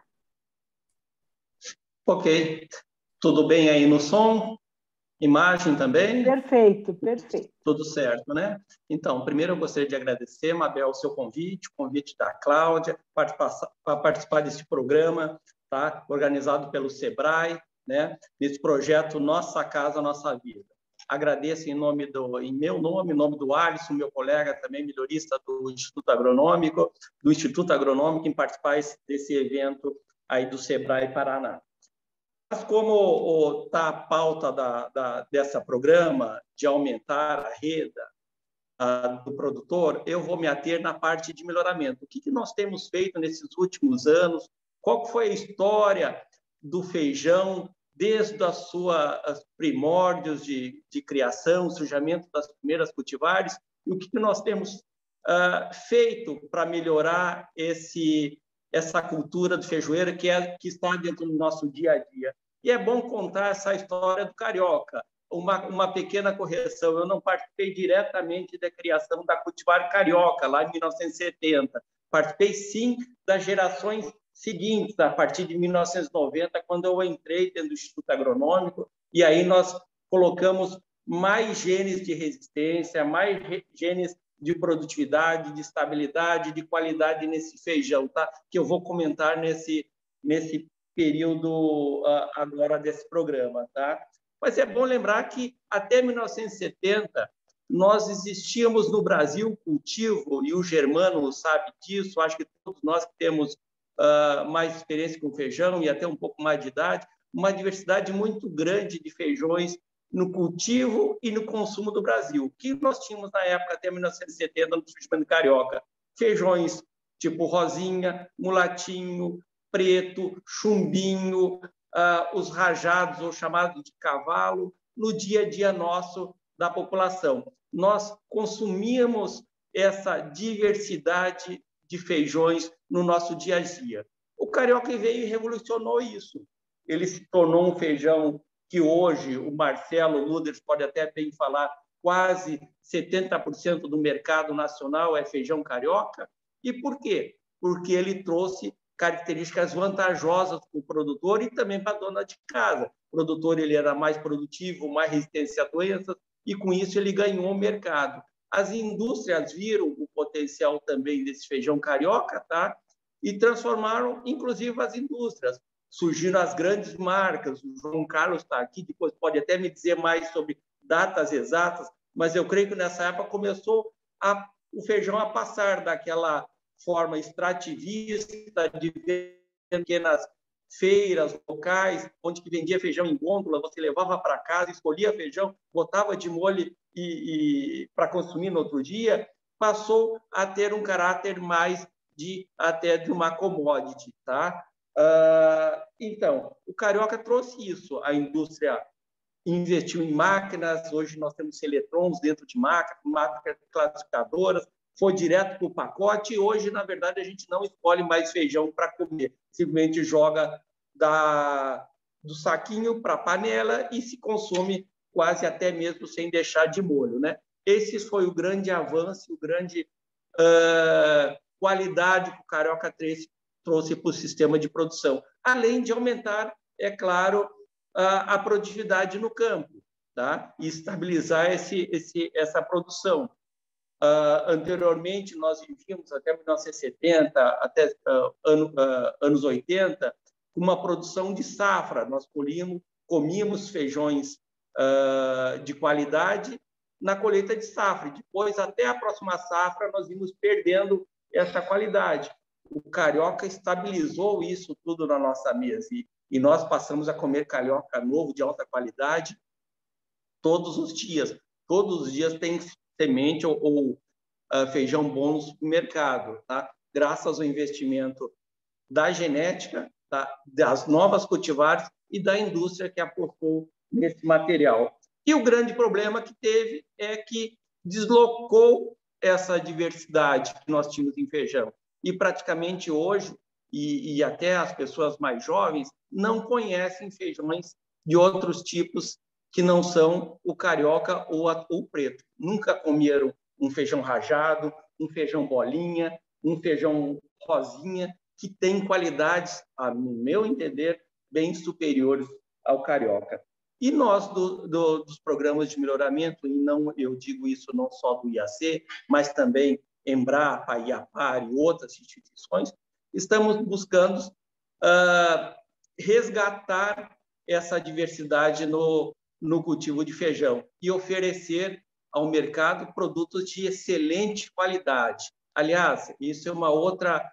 E: Ok. Tudo bem aí no som? Imagem também?
A: Perfeito, perfeito.
E: Tudo certo, né? Então, primeiro eu gostaria de agradecer, Mabel, o seu convite, o convite da Cláudia, para participar desse programa, tá? Organizado pelo SEBRAE, né? Nesse projeto Nossa Casa, Nossa Vida. Agradeço em nome do, em meu nome, em nome do Alisson, meu colega também melhorista do Instituto Agronômico, do Instituto Agronômico, em participar desse evento aí do SEBRAE Paraná. Mas como está a pauta da, da, dessa programa de aumentar a renda uh, do produtor, eu vou me ater na parte de melhoramento. O que, que nós temos feito nesses últimos anos? Qual foi a história do feijão desde a sua as primórdios de, de criação, surgimento das primeiras cultivares, e o que nós temos uh, feito para melhorar esse, essa cultura do feijoeiro que, é, que está dentro do nosso dia a dia. E é bom contar essa história do carioca. Uma, uma pequena correção, eu não participei diretamente da criação da cultivar carioca, lá em mil novecentos e setenta. Participei, sim, das gerações seguintes, a partir de mil novecentos e noventa, quando eu entrei dentro do Instituto Agronômico, e aí nós colocamos mais genes de resistência, mais genes de produtividade, de estabilidade, de qualidade nesse feijão, tá? Que eu vou comentar nesse, nesse período uh, agora desse programa, tá? Mas é bom lembrar que até mil novecentos e setenta nós existíamos no Brasil cultivo, e o Germano sabe disso, acho que todos nós que temos uh, mais experiência com feijão e até um pouco mais de idade, uma diversidade muito grande de feijões no cultivo e no consumo do Brasil. O que nós tínhamos na época, até mil novecentos e setenta, no surgimento carioca? Feijões tipo rosinha, mulatinho, preto, chumbinho, uh, os rajados, ou chamados de cavalo, no dia a dia nosso da população. Nós consumíamos essa diversidade de feijões no nosso dia a dia. O carioca veio e revolucionou isso. Ele se tornou um feijão que hoje o Marcelo Luders pode até bem falar, quase setenta por cento do mercado nacional é feijão carioca. E por quê? Porque ele trouxe características vantajosas para o produtor e também para a dona de casa. O produtor ele era mais produtivo, mais resistente a doenças, e com isso ele ganhou o mercado. As indústrias viram o potencial também desse feijão carioca, tá? E transformaram, inclusive, as indústrias. Surgiram as grandes marcas, o João Carlos está aqui, depois pode até me dizer mais sobre datas exatas, mas eu creio que nessa época começou a, o feijão a passar daquela forma extrativista de pequenas feiras locais, onde que vendia feijão em gôndola, você levava para casa, escolhia feijão, botava de molho e, e para consumir no outro dia, passou a ter um caráter mais de até de uma commodity, tá? Uh, então, o carioca trouxe isso, a indústria investiu em máquinas, hoje nós temos eletrons dentro de máquinas, máquinas classificadoras, foi direto para o pacote, e hoje, na verdade, a gente não escolhe mais feijão para comer, simplesmente joga da, do saquinho para a panela e se consome quase até mesmo sem deixar de molho, né? Esse foi o grande avanço, o grande uh, qualidade que o carioca trouxe, trouxe para o sistema de produção, além de aumentar, é claro, a, a produtividade no campo, tá? E estabilizar esse, esse, essa produção. Uh, anteriormente, nós vivíamos até mil novecentos e setenta, até uh, ano, uh, anos oitenta, uma produção de safra. Nós colhíamos, comíamos feijões uh, de qualidade na colheita de safra. Depois, até a próxima safra, nós íamos perdendo essa qualidade. O carioca estabilizou isso tudo na nossa mesa e, e nós passamos a comer carioca novo, de alta qualidade, todos os dias. Todos os dias tem semente ou, ou uh, feijão bom no supermercado, tá? Graças ao investimento da genética, tá? Das novas cultivares e da indústria que apostou nesse material. E o grande problema que teve é que deslocou essa diversidade que nós tínhamos em feijão. E praticamente hoje, e, e até as pessoas mais jovens, não conhecem feijões de outros tipos que não são o carioca ou a, o preto. Nunca comeram um feijão rajado, um feijão bolinha, um feijão rosinha, que tem qualidades, no meu entender, bem superiores ao carioca. E nós, do, do, dos programas de melhoramento, e não eu digo isso não só do I A C, mas também Embrapa, IAPAR e outras instituições, estamos buscando uh, resgatar essa diversidade no, no cultivo de feijão e oferecer ao mercado produtos de excelente qualidade. Aliás, isso é uma outra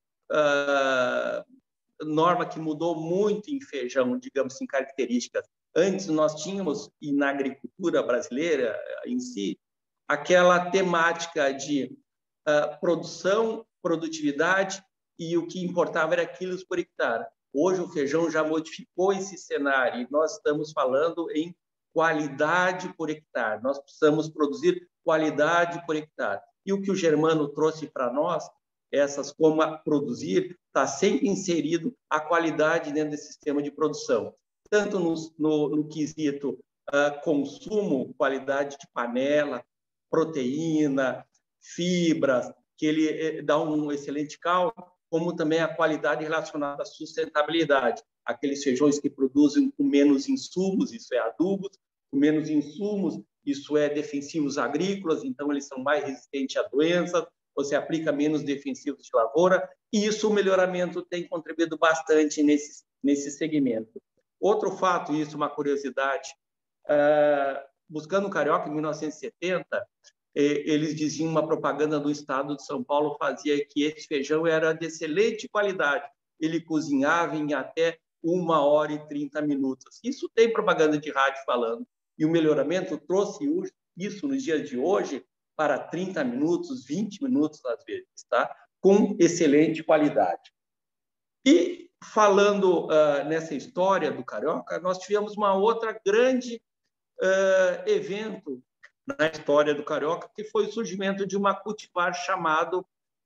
E: uh, norma que mudou muito em feijão, digamos assim, características. Antes nós tínhamos, e na agricultura brasileira em si, aquela temática de uh, produção, produtividade, e o que importava era quilos por hectare. Hoje o feijão já modificou esse cenário e nós estamos falando em qualidade por hectare. Nós precisamos produzir qualidade por hectare. E o que o Germano trouxe para nós, essas como produzir, está sempre inserido a qualidade dentro desse sistema de produção. Tanto no, no, no quesito uh, consumo, qualidade de panela, proteína, fibras, que ele eh, dá um excelente cálculo, como também a qualidade relacionada à sustentabilidade. Aqueles feijões que produzem com menos insumos, isso é adubos, com menos insumos, isso é defensivos agrícolas, então eles são mais resistentes a doenças, você aplica menos defensivos de lavoura, e isso o melhoramento tem contribuído bastante nesse, nesse segmento. Outro fato, isso uma curiosidade, uh, Buscando o Carioca, em mil novecentos e setenta, eles diziam, uma propaganda do estado de São Paulo fazia que esse feijão era de excelente qualidade. Ele cozinhava em até uma hora e trinta minutos. Isso tem propaganda de rádio falando. E o melhoramento trouxe isso nos dias de hoje para trinta minutos, vinte minutos às vezes, tá? Com excelente qualidade. E falando uh, nessa história do Carioca, nós tivemos uma outra grande uh, evento na história do Carioca, que foi o surgimento de uma cultivar chamado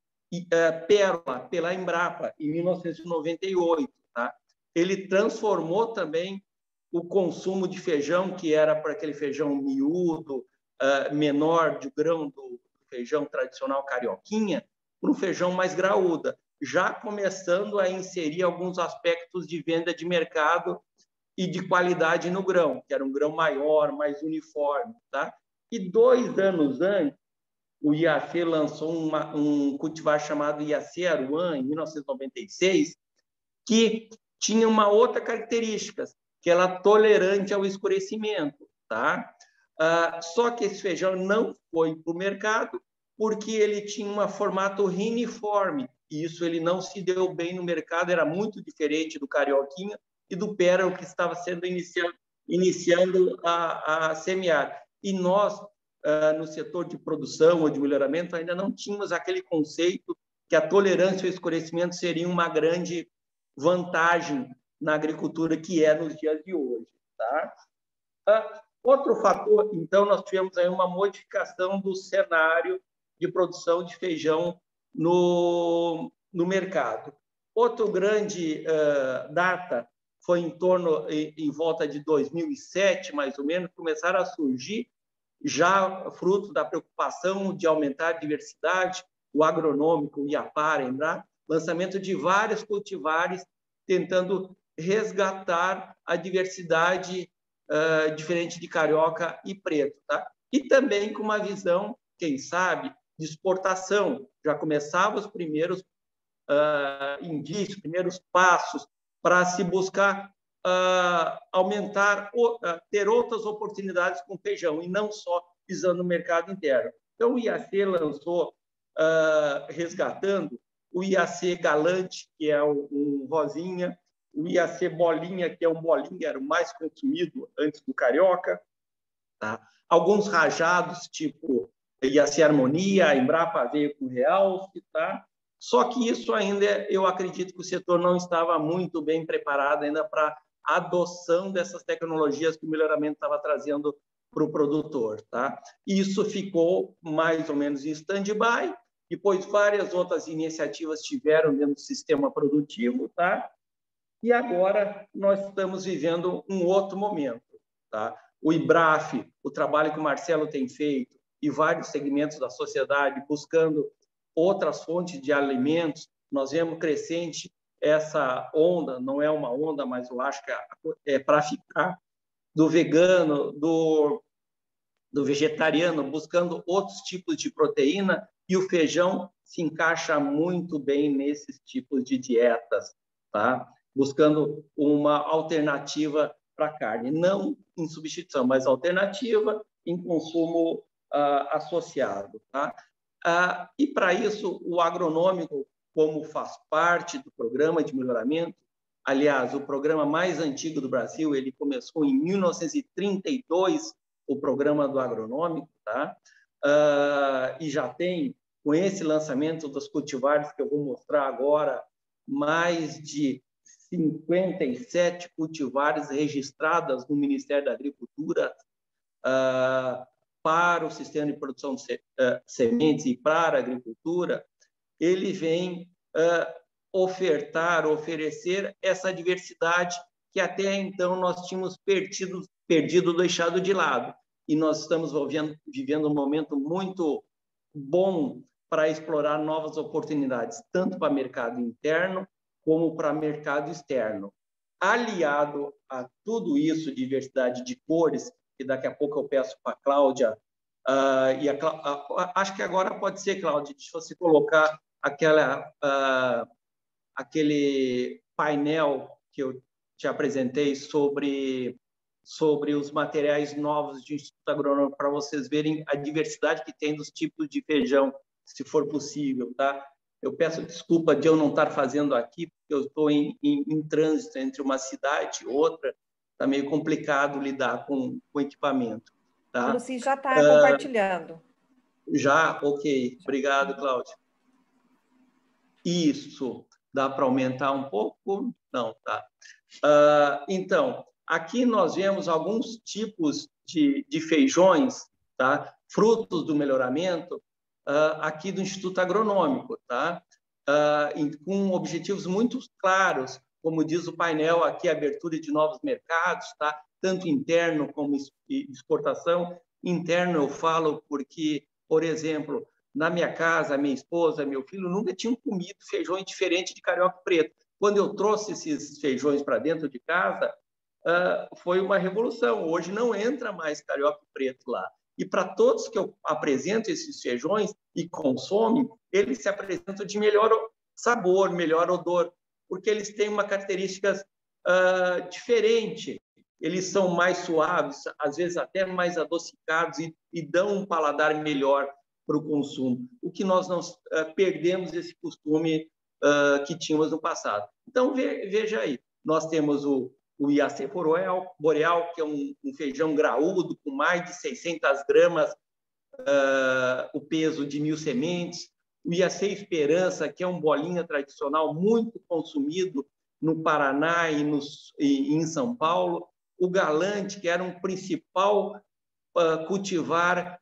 E: uh, Pérola, pela Embrapa, em mil novecentos e noventa e oito. Tá? Ele transformou também o consumo de feijão, que era para aquele feijão miúdo, uh, menor de grão do feijão tradicional carioquinha, para um feijão mais graúda, já começando a inserir alguns aspectos de venda de mercado e de qualidade no grão, que era um grão maior, mais uniforme. Tá? E dois anos antes, o I A C lançou uma, um cultivar chamado I A C Aruan, em mil novecentos e noventa e seis, que tinha uma outra característica, que ela é tolerante ao escurecimento. Tá? Ah, só que esse feijão não foi para o mercado porque ele tinha um formato riniforme, e isso ele não se deu bem no mercado, era muito diferente do Carioquinha e do Pérola, que estava sendo iniciado, iniciando a, a semear. E nós, uh, no setor de produção ou de melhoramento, ainda não tínhamos aquele conceito que a tolerância ao escurecimento seria uma grande vantagem na agricultura, que é nos dias de hoje. Tá? Uh, outro fator, então, nós tivemos aí uma modificação do cenário de produção de feijão no, no mercado. Outro grande uh, data foi em torno, em, em volta de dois mil e sete, mais ou menos, começaram a surgir, já fruto da preocupação de aumentar a diversidade, o agronômico, o IAPAR, Embrapa, lançamento de vários cultivares, tentando resgatar a diversidade uh, diferente de carioca e preto. Tá? E também com uma visão, quem sabe, de exportação. Já começavam os primeiros uh, indícios, primeiros passos para se buscar uh, aumentar, uh, ter outras oportunidades com feijão, e não só visando o mercado interno. Então, o I A C lançou, uh, resgatando, o I A C Galante, que é um rosinha, o I A C Bolinha, que é um bolinha, era o mais consumido antes do Carioca. Tá? Alguns rajados, tipo I A C Harmonia, a Embrapa veio com Realce, tá? Só que isso ainda, eu acredito que o setor não estava muito bem preparado ainda para a adoção dessas tecnologias que o melhoramento estava trazendo para o produtor, tá? Isso ficou mais ou menos em stand-by, depois várias outras iniciativas tiveram dentro do sistema produtivo, tá? E agora nós estamos vivendo um outro momento, tá? O IBRAF, o trabalho que o Marcelo tem feito, e vários segmentos da sociedade buscando outras fontes de alimentos, nós vemos crescente essa onda, não é uma onda, mas eu acho que é para ficar, do vegano, do, do vegetariano, buscando outros tipos de proteína, e o feijão se encaixa muito bem nesses tipos de dietas, tá? Buscando uma alternativa para a carne, não em substituição, mas alternativa em consumo Uh, associado. Tá? Uh, e, para isso, o agronômico, como faz parte do programa de melhoramento, aliás, o programa mais antigo do Brasil, ele começou em mil novecentos e trinta e dois, o programa do agronômico, tá? Uh, e já tem, com esse lançamento dos cultivares que eu vou mostrar agora, mais de cinquenta e sete cultivares registradas no Ministério da Agricultura uh, para o sistema de produção de se, uh, sementes e para a agricultura, ele vem uh, ofertar, oferecer essa diversidade que até então nós tínhamos perdido, perdido deixado de lado. E nós estamos vivendo, vivendo um momento muito bom para explorar novas oportunidades, tanto para o mercado interno como para o mercado externo. Aliado a tudo isso, diversidade de cores, que daqui a pouco eu peço para a Cláudia, uh, e a, a, acho que agora pode ser, Cláudia, deixa você colocar aquela, uh, aquele painel que eu te apresentei sobre, sobre os materiais novos de Instituto Agronômico, para vocês verem a diversidade que tem dos tipos de feijão, se for possível, tá? Eu peço desculpa de eu não estar fazendo aqui, porque eu estou em, em, em trânsito entre uma cidade e outra, está meio complicado lidar com o equipamento. Tá?
F: A Lucy já está uh, compartilhando.
E: Já? Ok. Obrigado, Cláudia. Isso. Dá para aumentar um pouco? Não, tá. Uh, então, aqui nós vemos alguns tipos de, de feijões, tá? Frutos do melhoramento, Uh, aqui do Instituto Agronômico, tá? Uh, em, com objetivos muito claros, como diz o painel aqui, abertura de novos mercados, tá? Tanto interno como exportação. Interno eu falo porque, por exemplo, na minha casa, minha esposa, meu filho nunca tinham comido feijões diferentes de carioca preto. Quando eu trouxe esses feijões para dentro de casa, uh, foi uma revolução. Hoje não entra mais carioca preto lá. E para todos que eu apresento esses feijões e consomem, eles se apresentam de melhor sabor, melhor odor, porque eles têm uma característica uh, diferente. Eles são mais suaves, às vezes até mais adocicados e, e dão um paladar melhor para o consumo. O que nós não uh, perdemos esse costume uh, que tínhamos no passado. Então, ve, veja aí, nós temos o o I A C boreal, boreal, que é um, um feijão graúdo com mais de seiscentas gramas, uh, o peso de mil sementes. O I A C Esperança, que é um bolinha tradicional muito consumido no Paraná e, nos, e em São Paulo. O Galante, que era um principal uh, cultivar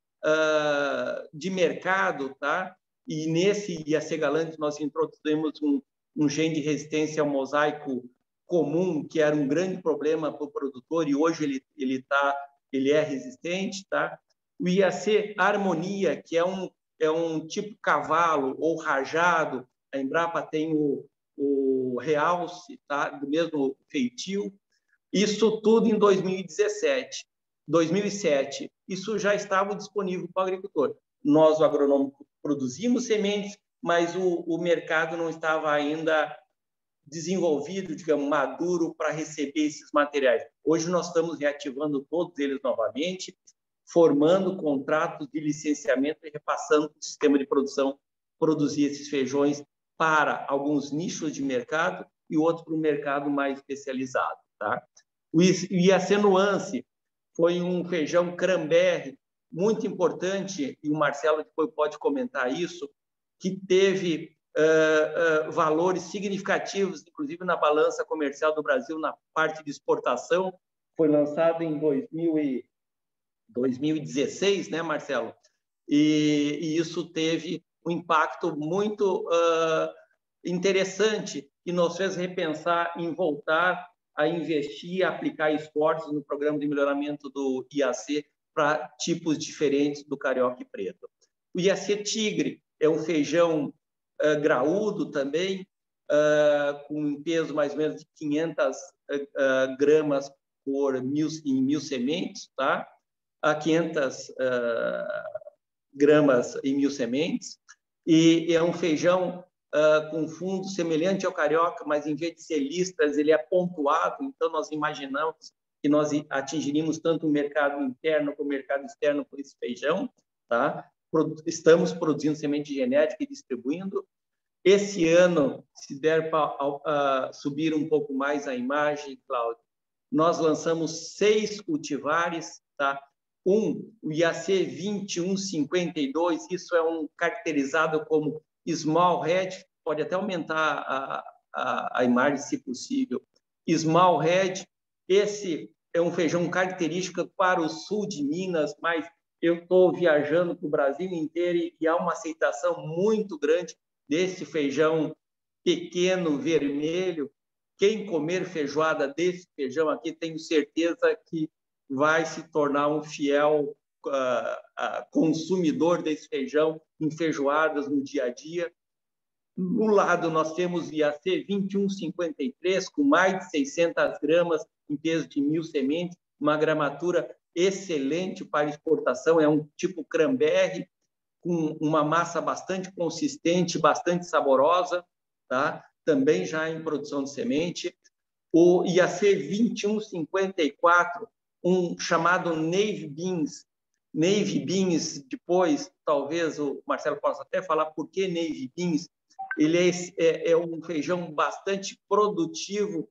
E: uh, de mercado, tá? E nesse I A C Galante nós introduzimos um, um gene de resistência ao mosaico comum, que era um grande problema para o produtor, e hoje ele, ele, tá, ele é resistente. Tá? O I A C Harmonia, que é um, é um tipo cavalo ou rajado, a Embrapa tem o, o realce, tá? Do mesmo feitio. Isso tudo em dois mil e dezessete. dois mil e sete, isso já estava disponível para o agricultor. Nós, o agronômico, produzimos sementes, mas o, o mercado não estava ainda desenvolvido, digamos, maduro para receber esses materiais. Hoje nós estamos reativando todos eles novamente, formando contratos de licenciamento e repassando para o sistema de produção, produzir esses feijões para alguns nichos de mercado e outros para o mercado mais especializado. Tá? O I A C Nuance foi um feijão cranberry muito importante, e o Marcelo depois pode comentar isso, que teve Uh, uh, valores significativos, inclusive na balança comercial do Brasil, na parte de exportação. Foi lançado em dois mil e dezesseis, né, Marcelo? E, e isso teve um impacto muito uh, interessante que nos fez repensar em voltar a investir, a aplicar esforços no programa de melhoramento do I A C para tipos diferentes do carioca e preto. O I A C Tigre é um feijão Uh, graúdo também, uh, com um peso mais ou menos de quinhentas uh, gramas por mil, em mil sementes, tá? A quinhentas uh, gramas em mil sementes, e, e é um feijão uh, com fundo semelhante ao carioca, mas em vez de ser listras, ele é pontuado, então nós imaginamos que nós atingiríamos tanto o mercado interno como o mercado externo por esse feijão, tá? Estamos produzindo semente genética e distribuindo. Esse ano, se der para uh, subir um pouco mais a imagem, Cláudio, nós lançamos seis cultivares, tá? Um, o I A C vinte e um cinquenta e dois, isso é um caracterizado como small red, pode até aumentar a, a, a imagem, se possível. Small Red, esse é um feijão característico para o sul de Minas, mas eu estou viajando para o Brasil inteiro e há uma aceitação muito grande desse feijão pequeno, vermelho. Quem comer feijoada desse feijão aqui, tenho certeza que vai se tornar um fiel uh, uh, consumidor desse feijão em feijoadas no dia a dia. No lado, nós temos I A C vinte e um cinquenta e três, com mais de seiscentas gramas em peso de mil sementes, uma gramatura excelente para exportação, é um tipo cranberry, com uma massa bastante consistente, bastante saborosa, tá? Também já em produção de semente. O I A C vinte e um cinquenta e quatro, um chamado Navy Beans. Navy Beans, depois, talvez o Marcelo possa até falar por que Navy Beans. Ele é, é, é um feijão bastante produtivo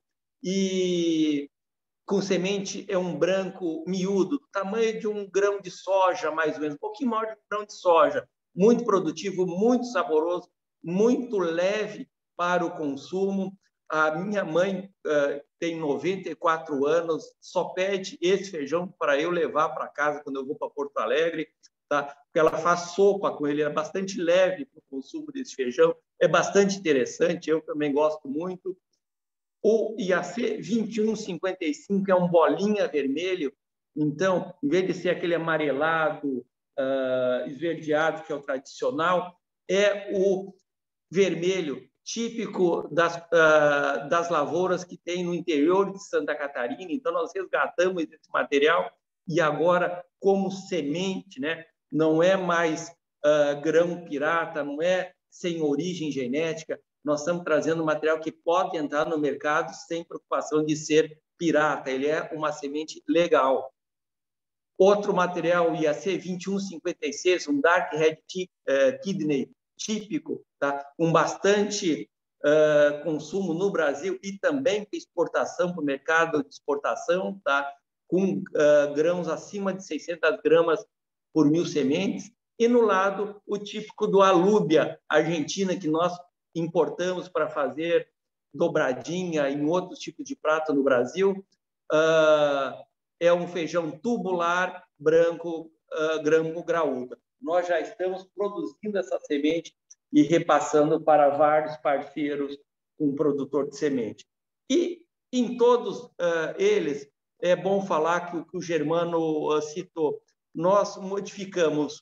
E: e com semente é um branco miúdo, do tamanho de um grão de soja, mais ou menos, um pouquinho maior de um grão de soja. Muito produtivo, muito saboroso, muito leve para o consumo. A minha mãe uh, tem noventa e quatro anos, só pede esse feijão para eu levar para casa quando eu vou para Porto Alegre, tá? Porque ela faz sopa com ele, é bastante leve para o consumo desse feijão, é bastante interessante, eu também gosto muito. O I A C vinte e um cinquenta e cinco é um bolinha vermelho, então, em vez de ser aquele amarelado, uh, esverdeado, que é o tradicional, é o vermelho, típico das, uh, das lavouras que tem no interior de Santa Catarina. Então, nós resgatamos esse material e agora, como semente, né? Não é mais uh, grão pirata, não é sem origem genética, nós estamos trazendo material que pode entrar no mercado sem preocupação de ser pirata, ele é uma semente legal. Outro material, I A C vinte e um cinquenta e seis, um Dark Red Kidney típico, tá? Com bastante uh, consumo no Brasil e também exportação para o mercado de exportação, tá? Com uh, grãos acima de seiscentas gramas por mil sementes. E no lado, o típico do Alúbia argentina, que nós importamos para fazer dobradinha em outros tipos de prato no Brasil. Uh, é um feijão tubular, branco, uh, gramo graúdo. Nós já estamos produzindo essa semente e repassando para vários parceiros com um produtor de semente. E em todos uh, eles, é bom falar que o que o Germano uh, citou, nós modificamos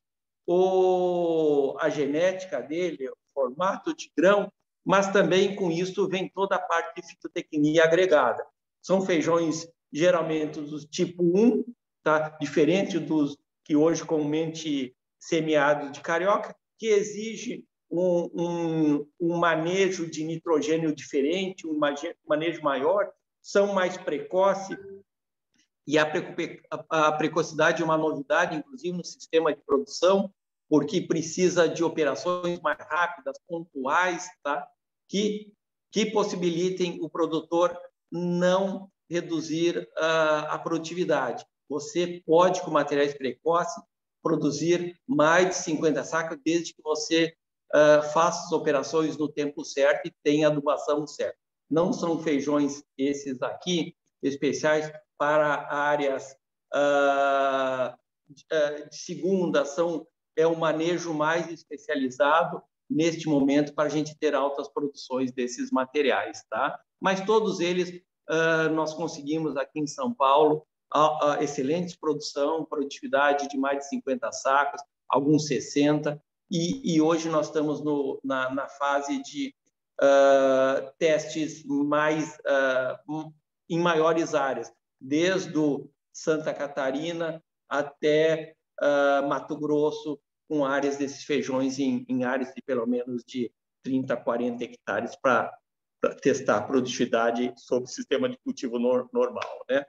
E: o, a genética dele, o formato de grão, mas também com isso vem toda a parte de fitotecnia agregada. São feijões geralmente do tipo um, tá? Diferente dos que hoje comumente semeados de carioca, que exige um, um, um manejo de nitrogênio diferente, um manejo maior, são mais precoces, e a, preco a precocidade é uma novidade, inclusive, no sistema de produção, porque precisa de operações mais rápidas, pontuais, tá? que, que possibilitem o produtor não reduzir uh, a produtividade. Você pode, com materiais precoces, produzir mais de cinquenta sacas, desde que você uh, faça as operações no tempo certo e tenha a adubação certa. Não são feijões esses aqui especiais para áreas uh, de segunda, são, é um manejo mais especializado neste momento para a gente ter altas produções desses materiais, tá? Mas todos eles uh, nós conseguimos aqui em São Paulo a, a excelentes produção, produtividade de mais de cinquenta sacos, alguns sessenta, e, e hoje nós estamos no, na, na fase de uh, testes mais uh, em maiores áreas, desde o Santa Catarina até uh, Mato Grosso, com áreas desses feijões em, em áreas de pelo menos de trinta, quarenta hectares para testar a produtividade sob o sistema de cultivo no, normal, né?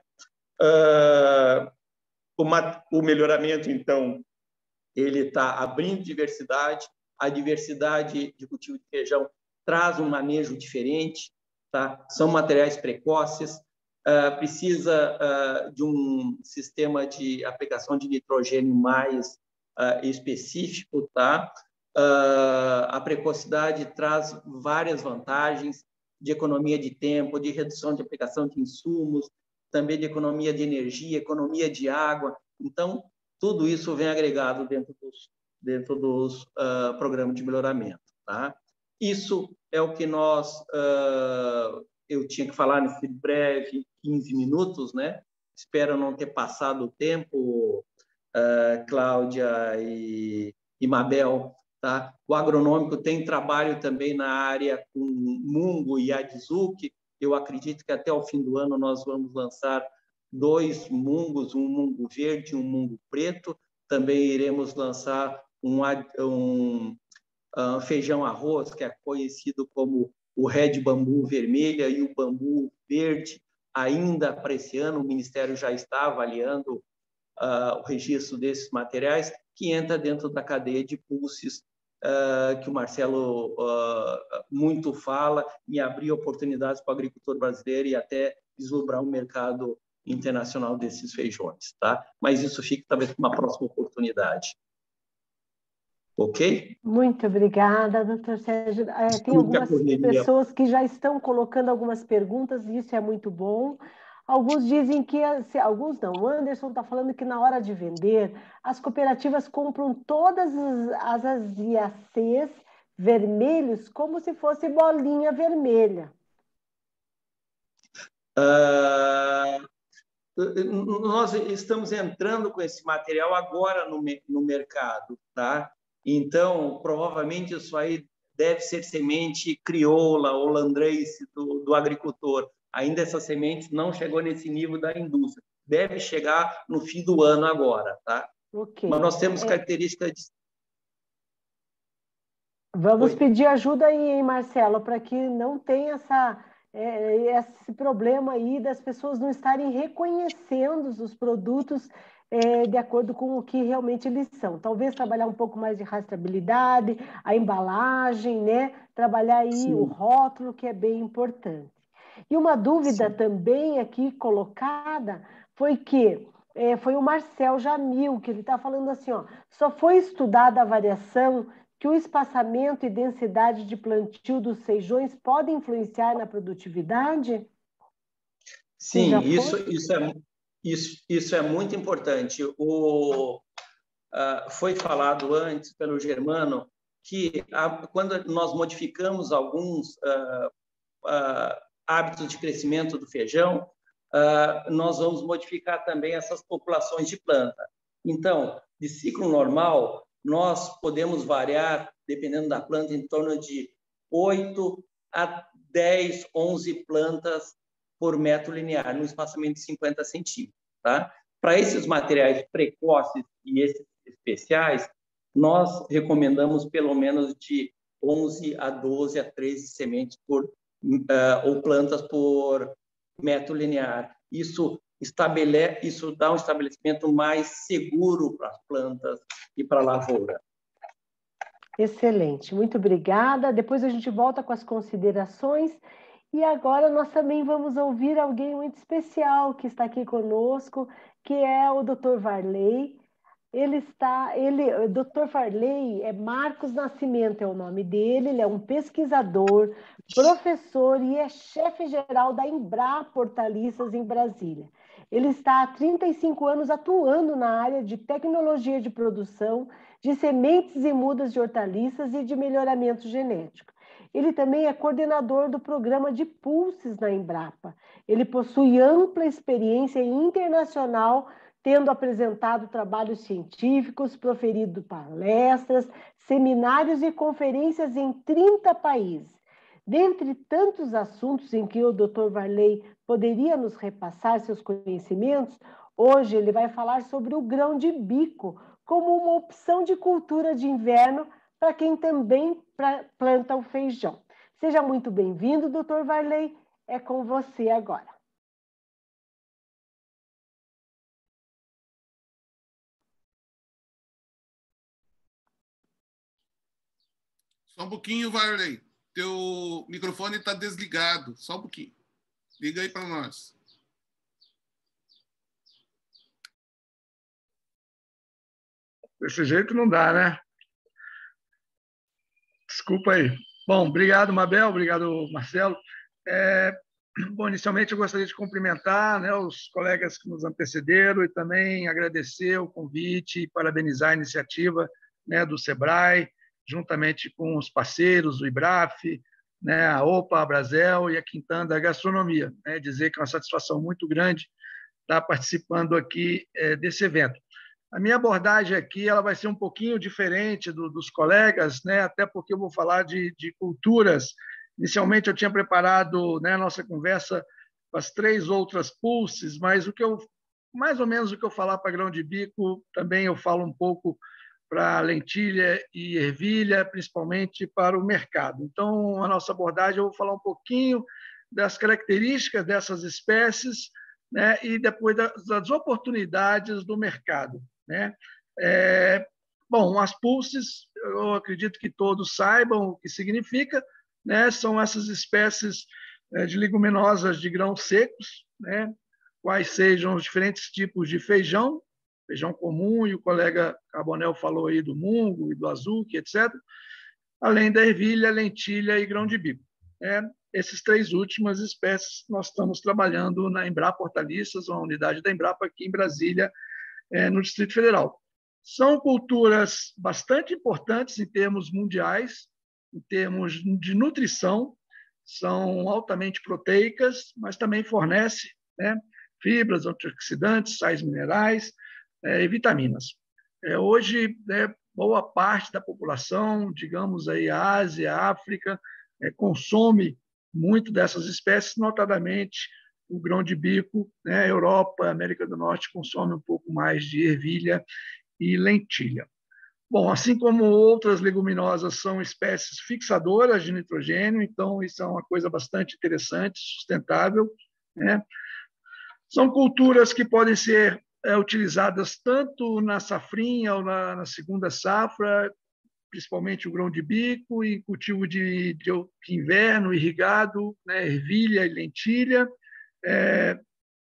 E: Uh, o, o melhoramento, então, ele está abrindo diversidade, a diversidade de cultivo de feijão traz um manejo diferente, tá? São materiais precoces, uh, precisa uh, de um sistema de aplicação de nitrogênio mais uh, específico, tá? Uh, a precocidade traz várias vantagens, de economia de tempo, de redução de aplicação de insumos, também de economia de energia, economia de água. Então, tudo isso vem agregado dentro dos, dentro dos uh, programas de melhoramento. Tá? Isso é o que nós... Uh, eu tinha que falar nesse breve quinze minutos, né? Espero não ter passado o tempo, uh, Cláudia e, e Mabel. Tá? O agronômico tem trabalho também na área com Mungo e Adzuc. Eu acredito que até o fim do ano nós vamos lançar dois mungos, um mungo verde e um mungo preto. Também iremos lançar um, um uh, feijão arroz, que é conhecido como o Red Bambu vermelha e o Bambu verde, ainda para esse ano. O Ministério já está avaliando uh, o registro desses materiais, que entra dentro da cadeia de pulses, uh, que o Marcelo uh, muito fala, em abrir oportunidades para o agricultor brasileiro e até vislumbrar um mercado internacional desses feijões. Tá? Mas isso fica talvez para uma próxima oportunidade. Ok?
A: Muito obrigada, doutor Sérgio. É, tem algumas pessoas que já estão colocando algumas perguntas, e isso é muito bom. Alguns dizem que, se, alguns não, o Anderson está falando que na hora de vender, as cooperativas compram todas as, as I A Cs vermelhos como se fosse bolinha vermelha.
E: Uh, nós estamos entrando com esse material agora no, no mercado, tá? Então, provavelmente isso aí deve ser semente crioula ou landrace do, do agricultor. Ainda essa semente não chegou nesse nível da indústria. Deve chegar no fim do ano agora, tá?
A: Okay.
E: Mas nós temos
A: é...
E: características de...
A: Vamos
E: Oi.
A: pedir ajuda aí, hein, Marcelo, para que não tenha essa, é, esse problema aí das pessoas não estarem reconhecendo os produtos é, de acordo com o que realmente eles são. Talvez trabalhar um pouco mais de rastreabilidade, a embalagem, né? Trabalhar aí Sim. o rótulo, que é bem importante. E uma dúvida Sim. também aqui colocada foi que é, foi o Marcel Jamil, que ele está falando assim, ó, só foi estudada a variação que o espaçamento e densidade de plantio dos feijões podem influenciar na produtividade?
E: Sim, isso, isso, é, isso, isso é muito importante. O, uh, foi falado antes pelo Germano que a, quando nós modificamos alguns uh, uh, hábitos de crescimento do feijão, uh, nós vamos modificar também essas populações de planta. Então, de ciclo normal, nós podemos variar, dependendo da planta, em torno de oito a dez, onze plantas por metro linear, no espaçamento de cinquenta centímetros. Tá? Para esses materiais precoces e esses especiais, nós recomendamos pelo menos de onze a doze a treze sementes por, uh, ou plantas por metro linear. Isso estabelece, isso dá um estabelecimento mais seguro para as plantas e para a lavoura.
A: Excelente, muito obrigada. Depois a gente volta com as considerações. E agora nós também vamos ouvir alguém muito especial que está aqui conosco, que é o doutor Varley. Ele está, ele, o doutor Varley é Marcos Nascimento, é o nome dele, ele é um pesquisador, professor e é chefe geral da Embrapa Hortaliças em Brasília. Ele está há trinta e cinco anos atuando na área de tecnologia de produção, de sementes e mudas de hortaliças e de melhoramento genético. Ele também é coordenador do programa de pulses na Embrapa. Ele possui ampla experiência internacional, tendo apresentado trabalhos científicos, proferido palestras, seminários e conferências em trinta países. Dentre tantos assuntos em que o doutor Varley poderia nos repassar seus conhecimentos, hoje ele vai falar sobre o grão de bico como uma opção de cultura de inverno para quem também planta o feijão. Seja muito bem-vindo, doutor Varley. É com você agora.
D: Só um pouquinho, Varley. Teu microfone está desligado. Só um pouquinho. Liga aí para nós.
G: Desse jeito não dá, né? Desculpa aí. Bom, obrigado, Mabel. Obrigado, Marcelo. É, bom, inicialmente eu gostaria de cumprimentar, né, os colegas que nos antecederam e também agradecer o convite e parabenizar a iniciativa, né, do SEBRAE, juntamente com os parceiros, o IBRAF, né, a OPA, a Brasel e a Quintana da Gastronomia. Né, dizer que é uma satisfação muito grande estar participando aqui é, desse evento. A minha abordagem aqui ela vai ser um pouquinho diferente do, dos colegas, né, até porque eu vou falar de, de culturas. Inicialmente, eu tinha preparado, né, a nossa conversa com as três outras pulses, mas o que eu, mais ou menos o que eu falar para grão de bico, também eu falo um pouco para lentilha e ervilha, principalmente para o mercado. Então, a nossa abordagem, eu vou falar um pouquinho das características dessas espécies, né, e depois das, das oportunidades do mercado. Né? É, bom, as pulses, eu acredito que todos saibam o que significa, né? São essas espécies de leguminosas de grãos secos, né? Quais sejam os diferentes tipos de feijão, feijão comum, e o colega Carbonel falou aí do mungo e do azuki, etcétera, além da ervilha, lentilha e grão de bico. É, esses três últimas espécies nós estamos trabalhando na Embrapa Hortaliças, uma unidade da Embrapa aqui em Brasília, é, no Distrito Federal. São culturas bastante importantes em termos mundiais, em termos de nutrição, são altamente proteicas, mas também fornecem, né, fibras, antioxidantes, sais minerais é, e vitaminas. É, hoje, né, boa parte da população, digamos aí a Ásia, a África, é, consome muito dessas espécies, notadamente o grão de bico, né, Europa, América do Norte consome um pouco mais de ervilha e lentilha. Bom, assim como outras leguminosas são espécies fixadoras de nitrogênio, então isso é uma coisa bastante interessante, sustentável, né? São culturas que podem ser é, utilizadas tanto na safrinha ou na, na segunda safra, principalmente o grão de bico, e cultivo de, de, de inverno, irrigado, né, ervilha e lentilha. É,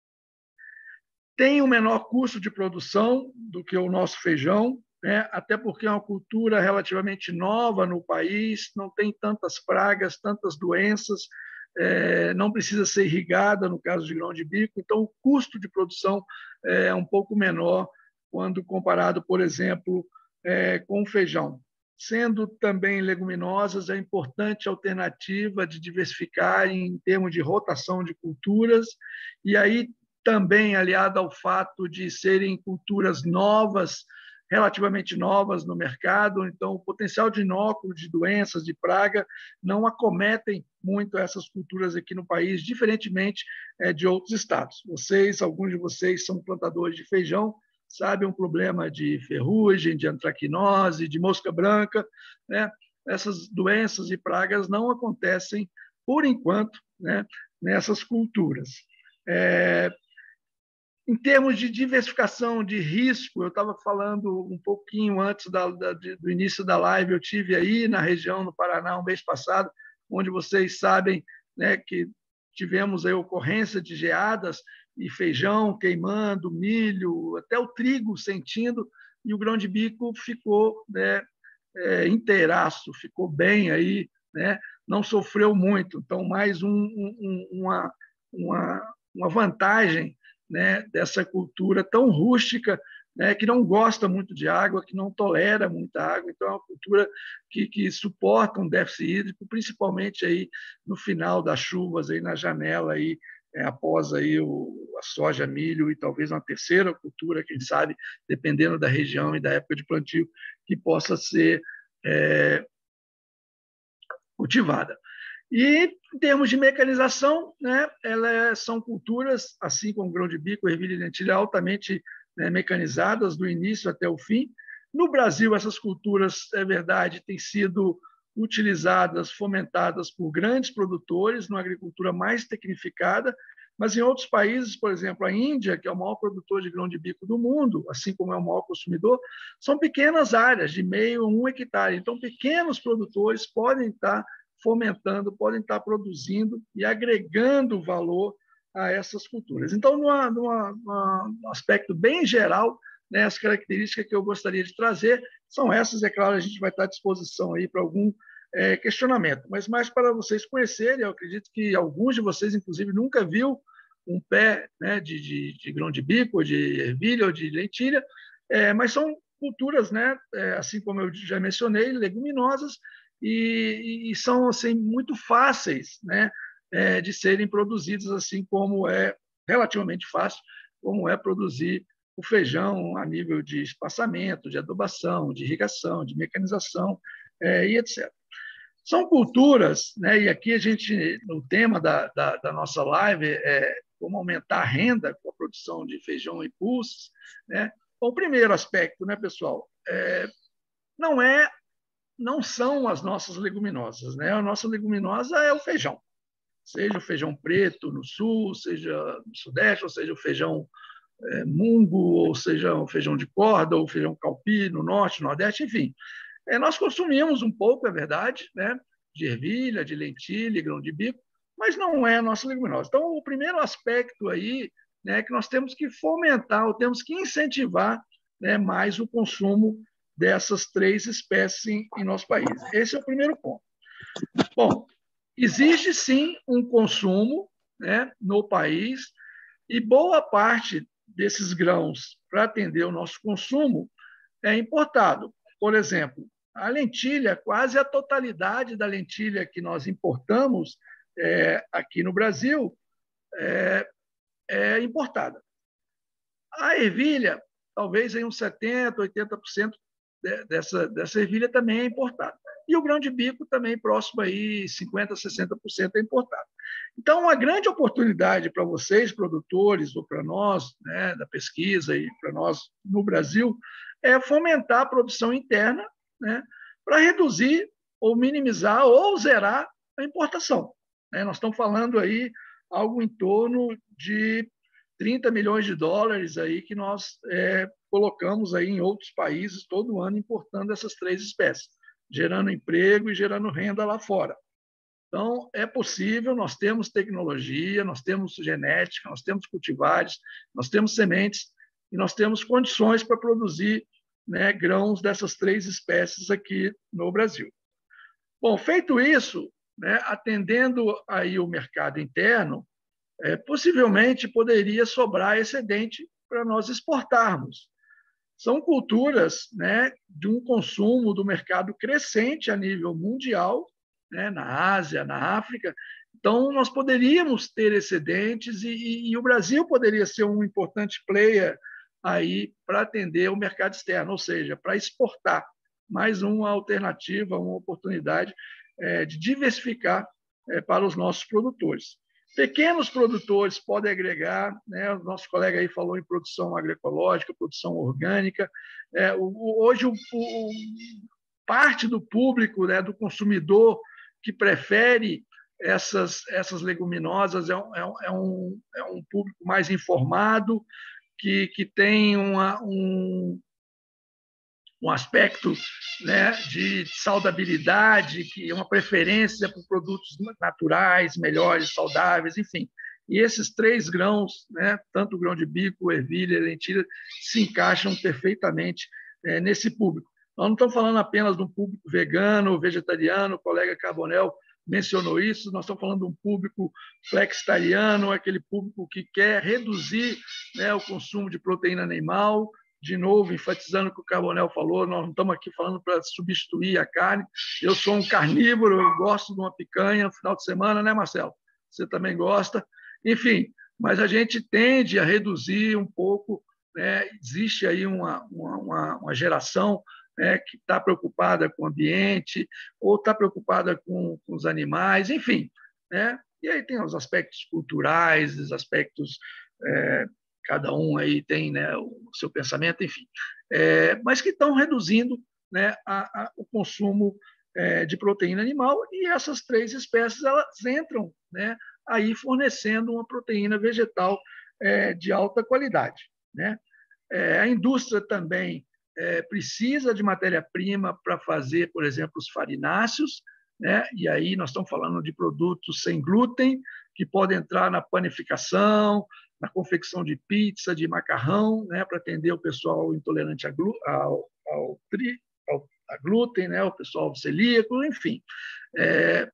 G: tem um menor custo de produção do que o nosso feijão, né? Até porque é uma cultura relativamente nova no país, não tem tantas pragas, tantas doenças, é, não precisa ser irrigada no caso de grão de bico, então o custo de produção é um pouco menor quando comparado, por exemplo, é, com o feijão. Sendo também leguminosas, é importante alternativa de diversificar em termos de rotação de culturas, e aí também aliado ao fato de serem culturas novas, relativamente novas no mercado, então o potencial de inóculo, de doenças, de praga, não acometem muito essas culturas aqui no país, diferentemente é, de outros estados. Vocês, alguns de vocês são plantadores de feijão, sabem um problema de ferrugem, de antracnose, de mosca branca, né? Essas doenças e pragas não acontecem, por enquanto, né, nessas culturas. É, Em termos de diversificação de risco, eu estava falando um pouquinho antes da, da, do início da live, eu tive aí na região, no Paraná, um mês passado, onde vocês sabem, né, que tivemos aí ocorrência de geadas e feijão queimando, milho, até o trigo sentindo, e o grão de bico ficou, né, é, inteiraço, ficou bem aí, né, não sofreu muito. Então, mais um, um, uma, uma, uma vantagem, né, dessa cultura tão rústica, né, que não gosta muito de água, que não tolera muita água, então é uma cultura que, que suporta um déficit hídrico, principalmente aí no final das chuvas, aí na janela, aí, é, após aí o, a soja, milho e talvez uma terceira cultura, quem sabe, dependendo da região e da época de plantio, que possa ser é, cultivada. E, em termos de mecanização, né, elas são culturas, assim como grão de bico, ervilha e lentilha, altamente, né, mecanizadas, do início até o fim. No Brasil, essas culturas, é verdade, têm sido utilizadas, fomentadas por grandes produtores, numa agricultura mais tecnificada, mas em outros países, por exemplo, a Índia, que é o maior produtor de grão de bico do mundo, assim como é o maior consumidor, são pequenas áreas, de meio a um hectare. Então, pequenos produtores podem estar fomentando, podem estar produzindo e agregando valor a essas culturas. Então, numa, numa, num aspecto bem geral, né, as características que eu gostaria de trazer são essas. É claro, a gente vai estar à disposição aí para algum é, questionamento, mas mais para vocês conhecerem. Eu acredito que alguns de vocês, inclusive, nunca viu um pé, né, de, de, de grão de bico, ou de ervilha, ou de lentilha, é, mas são culturas, né, é, assim como eu já mencionei, leguminosas, e, e são assim, muito fáceis, né, é, de serem produzidas, assim como é relativamente fácil, como é produzir o feijão a nível de espaçamento, de adubação, de irrigação, de mecanização, é, e etcétera. São culturas, né, e aqui a gente, no tema da, da, da nossa live, é como aumentar a renda com a produção de feijão e pulses, né? Bom, o primeiro aspecto, né, pessoal, é, não é, não são as nossas leguminosas, né? A nossa leguminosa é o feijão, seja o feijão preto no sul, seja no sudeste, ou seja o feijão é, mungo, ou seja o feijão de corda, ou o feijão calpi no norte, nordeste, enfim. É, nós consumimos um pouco, é verdade, né, de ervilha, de lentilha, grão de bico, mas não é a nossa leguminosa. Então, o primeiro aspecto aí, né, é que nós temos que fomentar, ou temos que incentivar, né, mais o consumo dessas três espécies em, em nosso país. Esse é o primeiro ponto. Bom, existe sim um consumo, né, no país, e boa parte desses grãos para atender o nosso consumo é importado. Por exemplo, a lentilha, quase a totalidade da lentilha que nós importamos é, aqui no Brasil é, é importada. A ervilha, talvez em uns setenta por cento, oitenta por cento dessa, dessa ervilha também é importada. E o grão de bico também próximo aí cinquenta por cento, sessenta por cento é importado. Então, uma grande oportunidade para vocês, produtores, ou para nós, né, da pesquisa, e para nós no Brasil, é fomentar a produção interna, né, para reduzir ou minimizar ou zerar a importação. Né? Nós estamos falando aí algo em torno de trinta milhões de dólares aí que nós é, colocamos aí em outros países todo ano importando essas três espécies, gerando emprego e gerando renda lá fora. Então, é possível, nós temos tecnologia, nós temos genética, nós temos cultivares, nós temos sementes e nós temos condições para produzir, né, grãos dessas três espécies aqui no Brasil. Bom, feito isso, né, atendendo aí o mercado interno, é, possivelmente poderia sobrar excedente para nós exportarmos. São culturas, né, de um consumo do mercado crescente a nível mundial, né, na Ásia, na África. Então, nós poderíamos ter excedentes e, e, e o Brasil poderia ser um importante player aí para atender o mercado externo, ou seja, para exportar. Mais uma alternativa, uma oportunidade é, de diversificar é, para os nossos produtores. Pequenos produtores podem agregar, né? O nosso colega aí falou em produção agroecológica, produção orgânica. É, o, hoje, o, o, parte do público, né, do consumidor que prefere essas, essas leguminosas é um, é, um, é um público mais informado, que, que tem uma, um, um aspecto, né, de saudabilidade, que é uma preferência por produtos naturais, melhores, saudáveis, enfim. E esses três grãos, né, tanto o grão de bico, ervilha e lentilha, se encaixam perfeitamente é, nesse público. Nós não estamos falando apenas de um público vegano, vegetariano, o colega Carbonel mencionou isso, nós estamos falando de um público flexitariano, aquele público que quer reduzir, né, o consumo de proteína animal. De novo, enfatizando o que o Carbonel falou, nós não estamos aqui falando para substituir a carne. Eu sou um carnívoro, eu gosto de uma picanha no final de semana, né, Marcelo? Você também gosta. Enfim, mas a gente tende a reduzir um pouco, né? Existe aí uma, uma, uma geração, né, que está preocupada com o ambiente, ou está preocupada com, com os animais, enfim. Né? E aí tem os aspectos culturais, os aspectos... É, cada um aí tem, né, o seu pensamento, enfim, é, mas que estão reduzindo, né, a, a, o consumo é, de proteína animal, e essas três espécies elas entram, né, aí fornecendo uma proteína vegetal é, de alta qualidade. Né? É, a indústria também é, precisa de matéria-prima para fazer, por exemplo, os farináceos, né? E aí nós estamos falando de produtos sem glúten, que podem entrar na panificação, na confecção de pizza, de macarrão, né, para atender o pessoal intolerante ao, ao, tri, ao a glúten, né? O pessoal celíaco, enfim. É,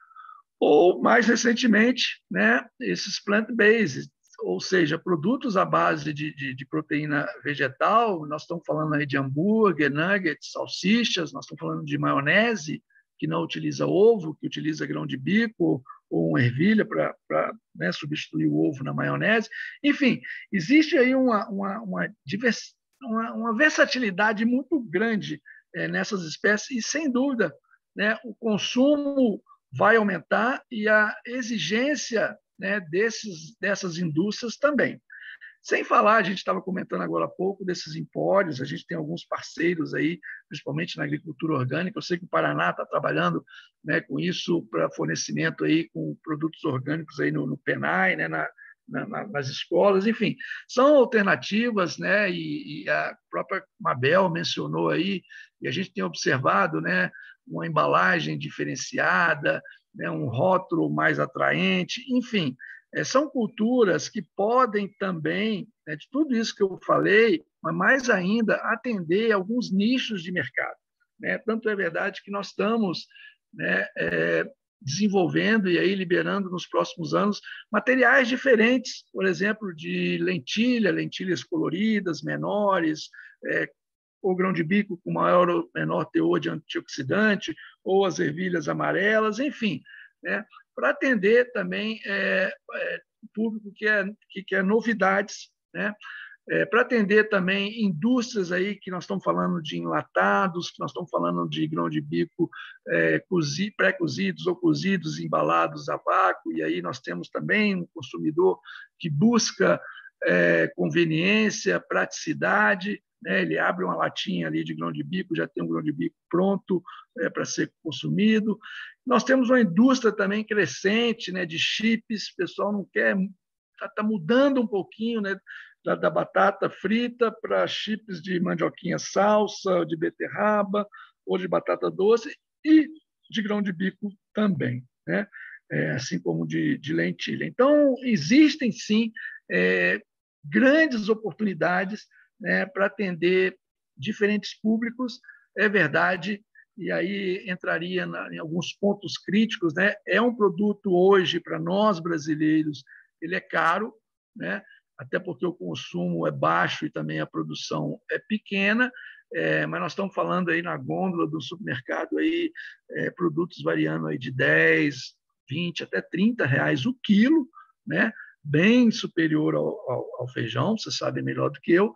G: ou, mais recentemente, né? Esses plant-based, ou seja, produtos à base de, de, de proteína vegetal. Nós estamos falando aí de hambúrguer, nuggets, salsichas, nós estamos falando de maionese, que não utiliza ovo, que utiliza grão de bico ou uma ervilha para né, substituir o ovo na maionese. Enfim, existe aí uma, uma, uma, divers, uma, uma versatilidade muito grande é, nessas espécies e, sem dúvida, né, o consumo vai aumentar e a exigência, né, desses, dessas indústrias também. Sem falar, a gente estava comentando agora há pouco desses empórios, a gente tem alguns parceiros aí, principalmente na agricultura orgânica. Eu sei que o Paraná está trabalhando, né, com isso para fornecimento aí com produtos orgânicos aí no, no Penai, né, na, na, nas escolas, enfim, são alternativas, né, e, e a própria Mabel mencionou aí, e a gente tem observado, né, uma embalagem diferenciada, né, um rótulo mais atraente, enfim. São culturas que podem também, né, de tudo isso que eu falei, mas mais ainda, atender alguns nichos de mercado. Né? Tanto é verdade que nós estamos, né, é, desenvolvendo e aí liberando nos próximos anos materiais diferentes, por exemplo, de lentilha, lentilhas coloridas, menores, é, ou grão de bico com maior ou menor teor de antioxidante, ou as ervilhas amarelas, enfim, né? Para atender também é, é, o público que é, que quer novidades, né? É, para atender também indústrias aí que nós estamos falando de enlatados, que nós estamos falando de grão de bico é, cozi, pré-cozidos ou cozidos, embalados a vácuo, e aí nós temos também um consumidor que busca é, conveniência, praticidade, né? Ele abre uma latinha ali de grão de bico, já tem um grão de bico pronto é, para ser consumido. Nós temos uma indústria também crescente, né, de chips. O pessoal não quer, está tá mudando um pouquinho, né, da, da batata frita para chips de mandioquinha salsa, de beterraba ou de batata doce e de grão de bico também, né, é, assim como de, de lentilha. Então, existem sim é, grandes oportunidades, né, para atender diferentes públicos, é verdade. E aí entraria na, em alguns pontos críticos, né? É um produto hoje, para nós brasileiros, ele é caro, né? Até porque o consumo é baixo e também a produção é pequena, é, mas nós estamos falando aí na gôndola do supermercado, aí, é, produtos variando aí de dez, vinte, até trinta reais o quilo, né? Bem superior ao, ao, ao feijão, você sabe melhor do que eu.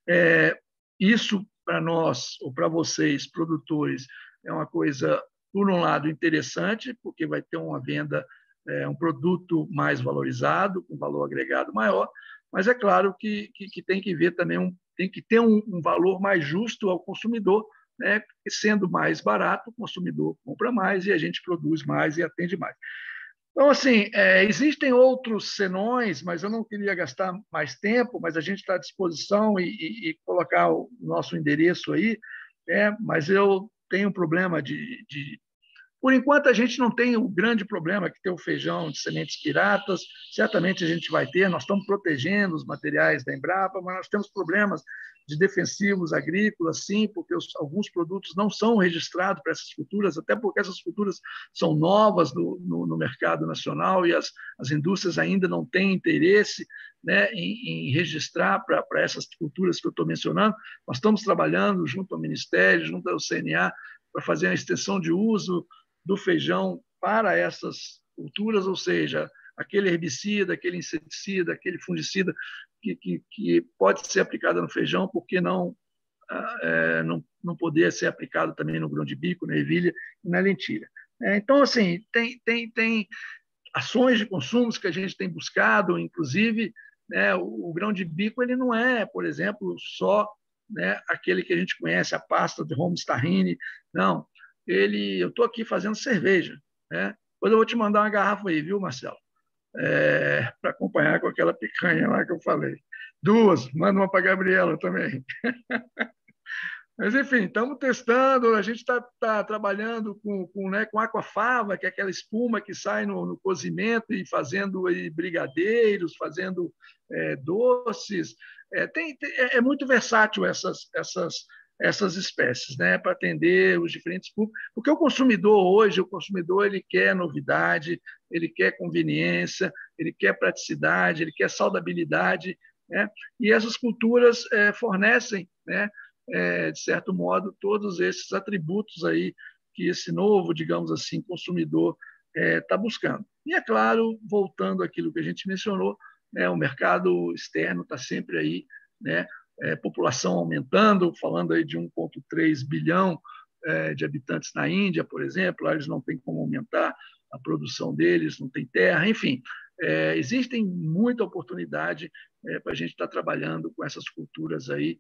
G: É, isso, para nós, ou para vocês, produtores, é uma coisa, por um lado, interessante, porque vai ter uma venda, é, um produto mais valorizado, com valor agregado maior, mas é claro que, que, que tem que ver também, um, tem que ter um, um valor mais justo ao consumidor, né? Porque sendo mais barato, o consumidor compra mais e a gente produz mais e atende mais. Então, assim, é, existem outros senões, mas eu não queria gastar mais tempo, mas a gente está à disposição e, e, e colocar o nosso endereço aí, né? Mas eu tenho um problema de, de... Por enquanto, a gente não tem o grande problema que tem o feijão de sementes piratas, certamente a gente vai ter, nós estamos protegendo os materiais da Embrapa, mas nós temos problemas de defensivos agrícolas, sim, porque os, alguns produtos não são registrados para essas culturas, até porque essas culturas são novas no, no, no mercado nacional e as, as indústrias ainda não têm interesse, né, em, em registrar para essas culturas que eu estou mencionando. Nós estamos trabalhando junto ao Ministério, junto ao C N A, para fazer a extensão de uso do feijão para essas culturas, ou seja, aquele herbicida, aquele inseticida, aquele fungicida que, que, que pode ser aplicado no feijão, por que não, é, não, não poder ser aplicado também no grão de bico, na ervilha e na lentilha. É, então, assim, tem, tem, tem ações de consumos que a gente tem buscado, inclusive, né, o, o grão de bico ele não é, por exemplo, só, né, aquele que a gente conhece, a pasta de Holmes Tahini, não. Ele, eu estou aqui fazendo cerveja, né? Depois eu vou te mandar uma garrafa aí, viu, Marcelo? É, para acompanhar com aquela picanha lá que eu falei. Duas, manda uma para a Gabriela também. Mas, enfim, estamos testando, a gente está tá trabalhando com, com, né, com aquafaba, que é aquela espuma que sai no, no cozimento e fazendo aí, brigadeiros, fazendo é, doces. É, tem, tem, é muito versátil essas, essas, essas espécies, né, para atender os diferentes públicos. Porque o consumidor hoje, o consumidor ele quer novidade, ele quer conveniência, ele quer praticidade, ele quer saudabilidade, né? E essas culturas é, fornecem, né, é, de certo modo, todos esses atributos aí que esse novo, digamos assim, consumidor está é, buscando. E, é claro, voltando àquilo que a gente mencionou, né, o mercado externo está sempre aí, né, é, população aumentando, falando aí de um vírgula três bilhão é, de habitantes na Índia, por exemplo, lá eles não têm como aumentar a produção deles, não tem terra, enfim, é, existem muita oportunidade é, para a gente estar tá trabalhando com essas culturas aí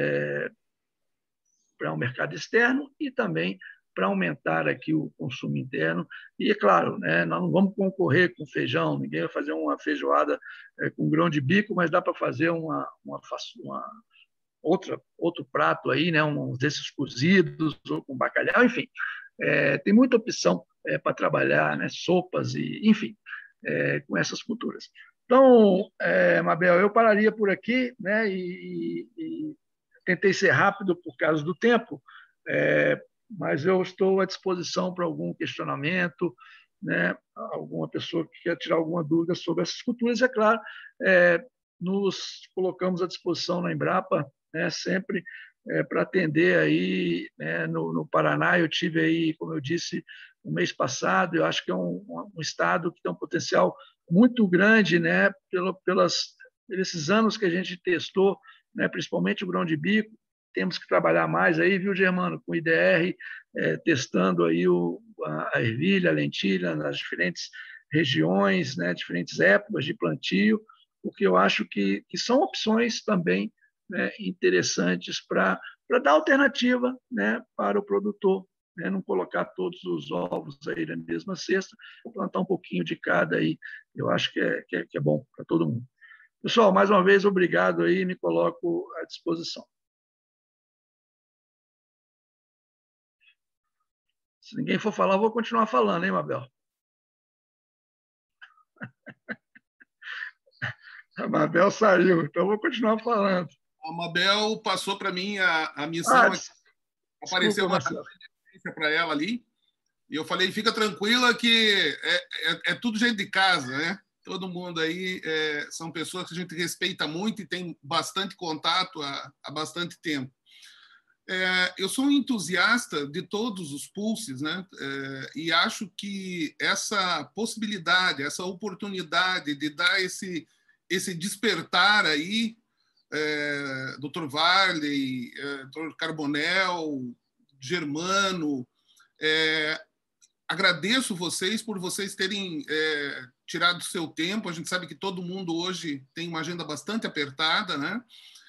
G: é, para o mercado externo e também para aumentar aqui o consumo interno. E, é claro, né, nós não vamos concorrer com feijão, ninguém vai fazer uma feijoada é, com grão de bico, mas dá para fazer uma, uma, uma outra, outro prato aí, né, um desses cozidos ou com bacalhau, enfim. É, tem muita opção é, para trabalhar, né, sopas, e, enfim, é, com essas culturas. Então, é, Mabel, eu pararia por aqui, né, e, e, e tentei ser rápido por causa do tempo, é, mas eu estou à disposição para algum questionamento, né, alguma pessoa que quer tirar alguma dúvida sobre essas culturas. É claro, é, nos colocamos à disposição na Embrapa, né, sempre é, para atender aí, né, no, no Paraná. Eu tive aí, como eu disse, no mês passado. Eu acho que é um, um estado que tem um potencial muito grande, né, pelo, pelas, pelos anos que a gente testou, né, principalmente o grão de bico. Temos que trabalhar mais aí, viu, Germano, com o I D R, é, testando aí o, a, a ervilha, a lentilha nas diferentes regiões, né, diferentes épocas de plantio, porque eu acho que, que são opções também, né, interessantes para dar alternativa, né, para o produtor, né, não colocar todos os ovos aí na mesma cesta, plantar um pouquinho de cada aí, eu acho que é, que é, que é bom para todo mundo. Pessoal, mais uma vez, obrigado aí, me coloco à disposição. Se ninguém for falar, eu vou continuar falando, hein, Mabel? A Mabel saiu, então eu vou continuar falando.
D: A Mabel passou para mim a, a missão.
G: Ah,
D: aqui. Apareceu uma referência para ela ali. E eu falei, fica tranquila que é, é, é tudo gente de casa, né? Todo mundo aí é, são pessoas que a gente respeita muito e tem bastante contato há, há bastante tempo. É, eu sou um entusiasta de todos os pulses, né? É, e acho que essa possibilidade, essa oportunidade de dar esse, esse despertar aí, é, doutor Varley, é, doutor Carbonel, Germano, é, agradeço vocês por vocês terem é, tirado seu tempo. A gente sabe que todo mundo hoje tem uma agenda bastante apertada, né?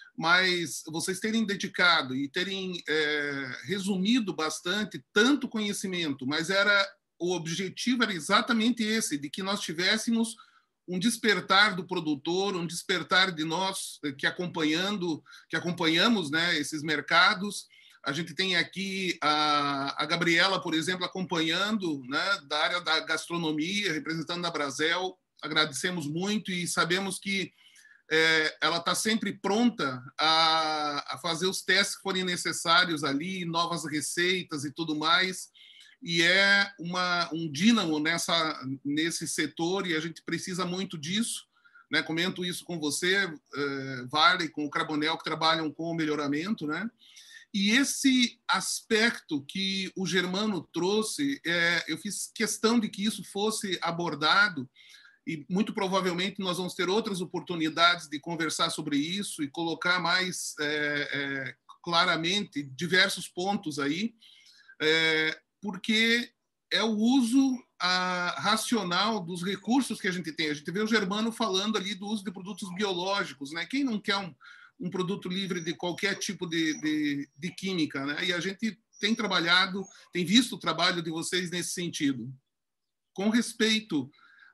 D: Mas vocês terem dedicado e terem é, resumido bastante tanto conhecimento, mas era o objetivo era exatamente esse, de que nós tivéssemos um despertar do produtor, um despertar de nós que acompanhando, que acompanhamos, né, esses mercados. A gente tem aqui a, a Gabriela, por exemplo, acompanhando, né, da área da gastronomia, representando a Brasel. Agradecemos muito e sabemos que É, ela está sempre pronta a, a fazer os testes que forem necessários ali, novas receitas e tudo mais, e é uma, um dínamo nessa, nesse setor, e a gente precisa muito disso, né? Comento isso com você, é, Varley, com o Carbonel, que trabalham com o melhoramento, né? E esse aspecto que o Germano trouxe, é, eu fiz questão de que isso fosse abordado, e muito provavelmente nós vamos ter outras oportunidades de conversar sobre isso e colocar mais é, é, claramente diversos pontos aí, é, porque é o uso a, racional dos recursos que a gente tem. A gente vê o Germano falando ali do uso de produtos biológicos, né? Quem não quer um, um produto livre de qualquer tipo de, de, de química, né? E a gente tem trabalhado, tem visto o trabalho de vocês nesse sentido. Com respeito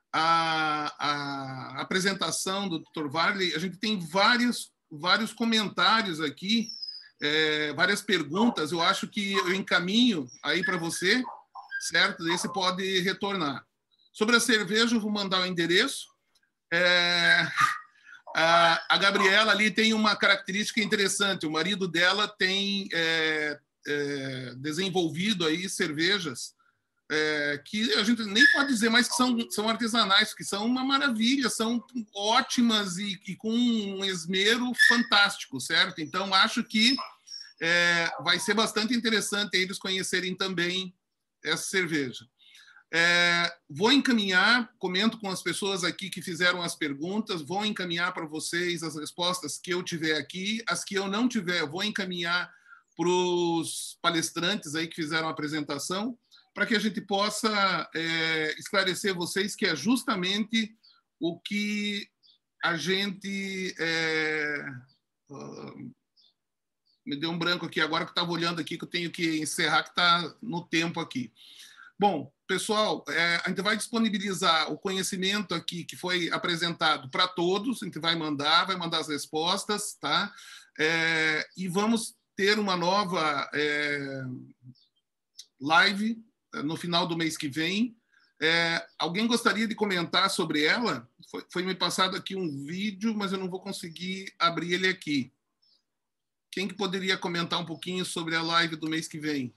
D: A, a apresentação do doutor Varley, a gente tem vários, vários comentários aqui, é, várias perguntas. Eu acho que eu encaminho aí para você, certo? Daí você pode retornar. Sobre a cerveja, eu vou mandar o endereço. É, A, a Gabriela ali tem uma característica interessante. O marido dela tem é, é, desenvolvido aí cervejas é, que a gente nem pode dizer mais que são, são artesanais, que são uma maravilha, são ótimas e, e com um esmero fantástico, certo? Então, acho que é, vai ser bastante interessante eles conhecerem também essa cerveja. É, vou encaminhar, comento com as pessoas aqui que fizeram as perguntas, vou encaminhar para vocês as respostas que eu tiver aqui, as que eu não tiver, vou encaminhar para os palestrantes aí que fizeram a apresentação, para que a gente possa é, esclarecer vocês que é justamente o que a gente... É, uh, me deu um branco aqui agora que eu estava olhando aqui, que eu tenho que encerrar, que está no tempo aqui. Bom, pessoal, é, a gente vai disponibilizar o conhecimento aqui que foi apresentado para todos, a gente vai mandar, vai mandar as respostas, tá? É, e vamos ter uma nova é, live no final do mês que vem. É, alguém gostaria de comentar sobre ela? Foi, foi me passado aqui um vídeo, mas eu não vou conseguir abrir ele aqui. Quem que poderia comentar um pouquinho sobre a live do mês que vem?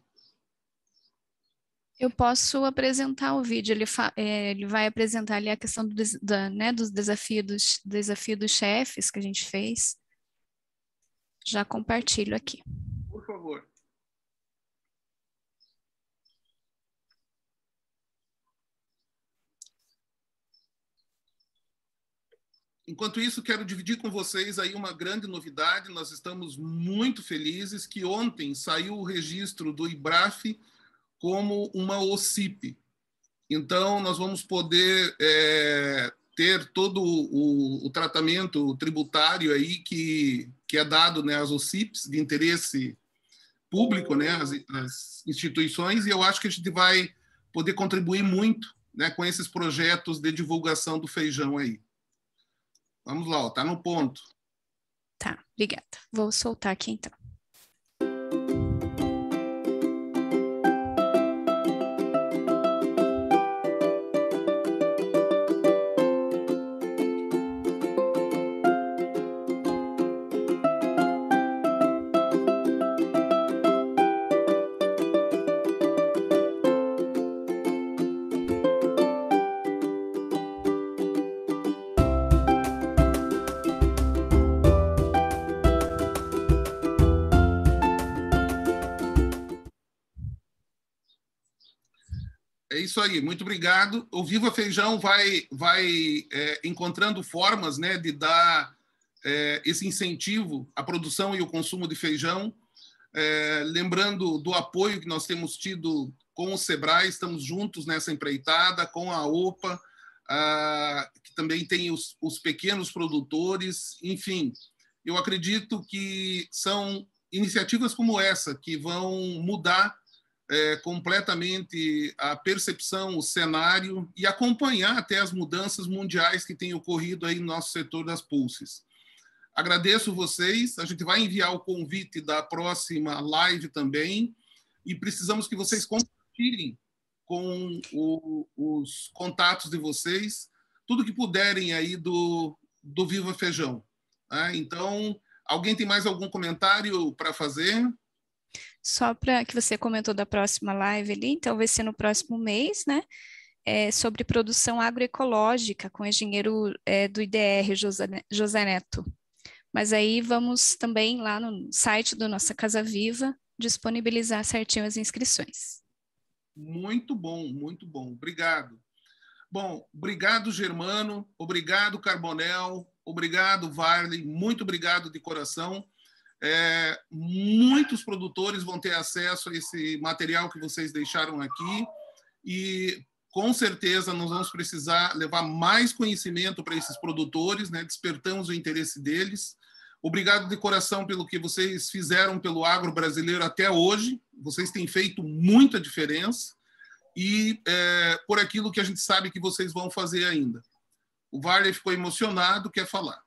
C: Eu posso apresentar o vídeo, ele, fa é, ele vai apresentar ali a questão do, da, né, dos desafios dos, desafio dos chefes que a gente fez. Já compartilho aqui.
D: Por favor. Enquanto isso, quero dividir com vocês aí uma grande novidade. Nós estamos muito felizes que ontem saiu o registro do IBRAF como uma O C I P. Então, nós vamos poder é, ter todo o, o tratamento tributário aí que, que é dado, né, às O C I Ps de interesse público, né, as, as instituições, e eu acho que a gente vai poder contribuir muito, né, com esses projetos de divulgação do feijão aí. Vamos lá, está no ponto.
C: Tá, obrigada. Vou soltar aqui então.
D: É isso aí, muito obrigado. O Viva Feijão vai, vai é, encontrando formas, né, de dar é, esse incentivo à produção e ao consumo de feijão. É, lembrando do apoio que nós temos tido com o SEBRAE, estamos juntos nessa empreitada, com a OPA, a, que também tem os, os pequenos produtores. Enfim, eu acredito que são iniciativas como essa que vão mudar É, completamente a percepção, o cenário e acompanhar até as mudanças mundiais que têm ocorrido aí no nosso setor das pulses. Agradeço vocês, a gente vai enviar o convite da próxima live também e precisamos que vocês compartilhem com o, os contatos de vocês, tudo que puderem aí do, do Viva Feijão. Né? Então, alguém tem mais algum comentário para fazer?
C: Só para que você comentou da próxima live ali, então vai ser no próximo mês, né? É, sobre produção agroecológica com o engenheiro é, do I D R, José, José Neto. Mas aí vamos também lá no site do Nossa Casa Viva disponibilizar certinho as inscrições.
D: Muito bom, muito bom. Obrigado. Bom, obrigado, Germano. Obrigado, Carbonel. Obrigado, Varley. Muito obrigado de coração. É, muitos produtores vão ter acesso a esse material que vocês deixaram aqui e, com certeza, nós vamos precisar levar mais conhecimento para esses produtores, né? Despertamos o interesse deles. Obrigado de coração pelo que vocês fizeram pelo agro brasileiro até hoje. Vocês têm feito muita diferença e é, por aquilo que a gente sabe que vocês vão fazer ainda. O Varley ficou emocionado, quer falar.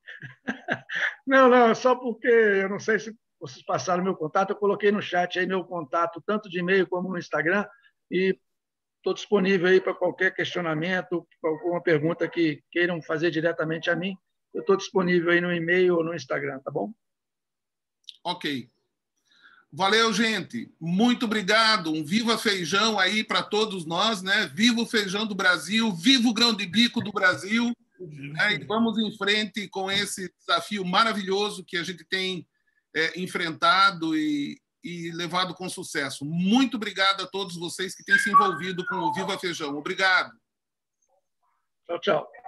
G: Não, não, só porque eu não sei se vocês passaram meu contato, eu coloquei no chat aí meu contato, tanto de e-mail como no Instagram, e estou disponível aí para qualquer questionamento, para alguma pergunta que queiram fazer diretamente a mim, eu estou disponível aí no e-mail ou no Instagram, tá bom?
D: Ok. Valeu, gente. Muito obrigado. Um viva feijão aí para todos nós, né? Viva o feijão do Brasil, viva o grão de bico do Brasil. Né? E vamos em frente com esse desafio maravilhoso que a gente tem é, enfrentado e, e levado com sucesso. Muito obrigado a todos vocês que têm se envolvido com o Viva Feijão. Obrigado.
G: Tchau, tchau.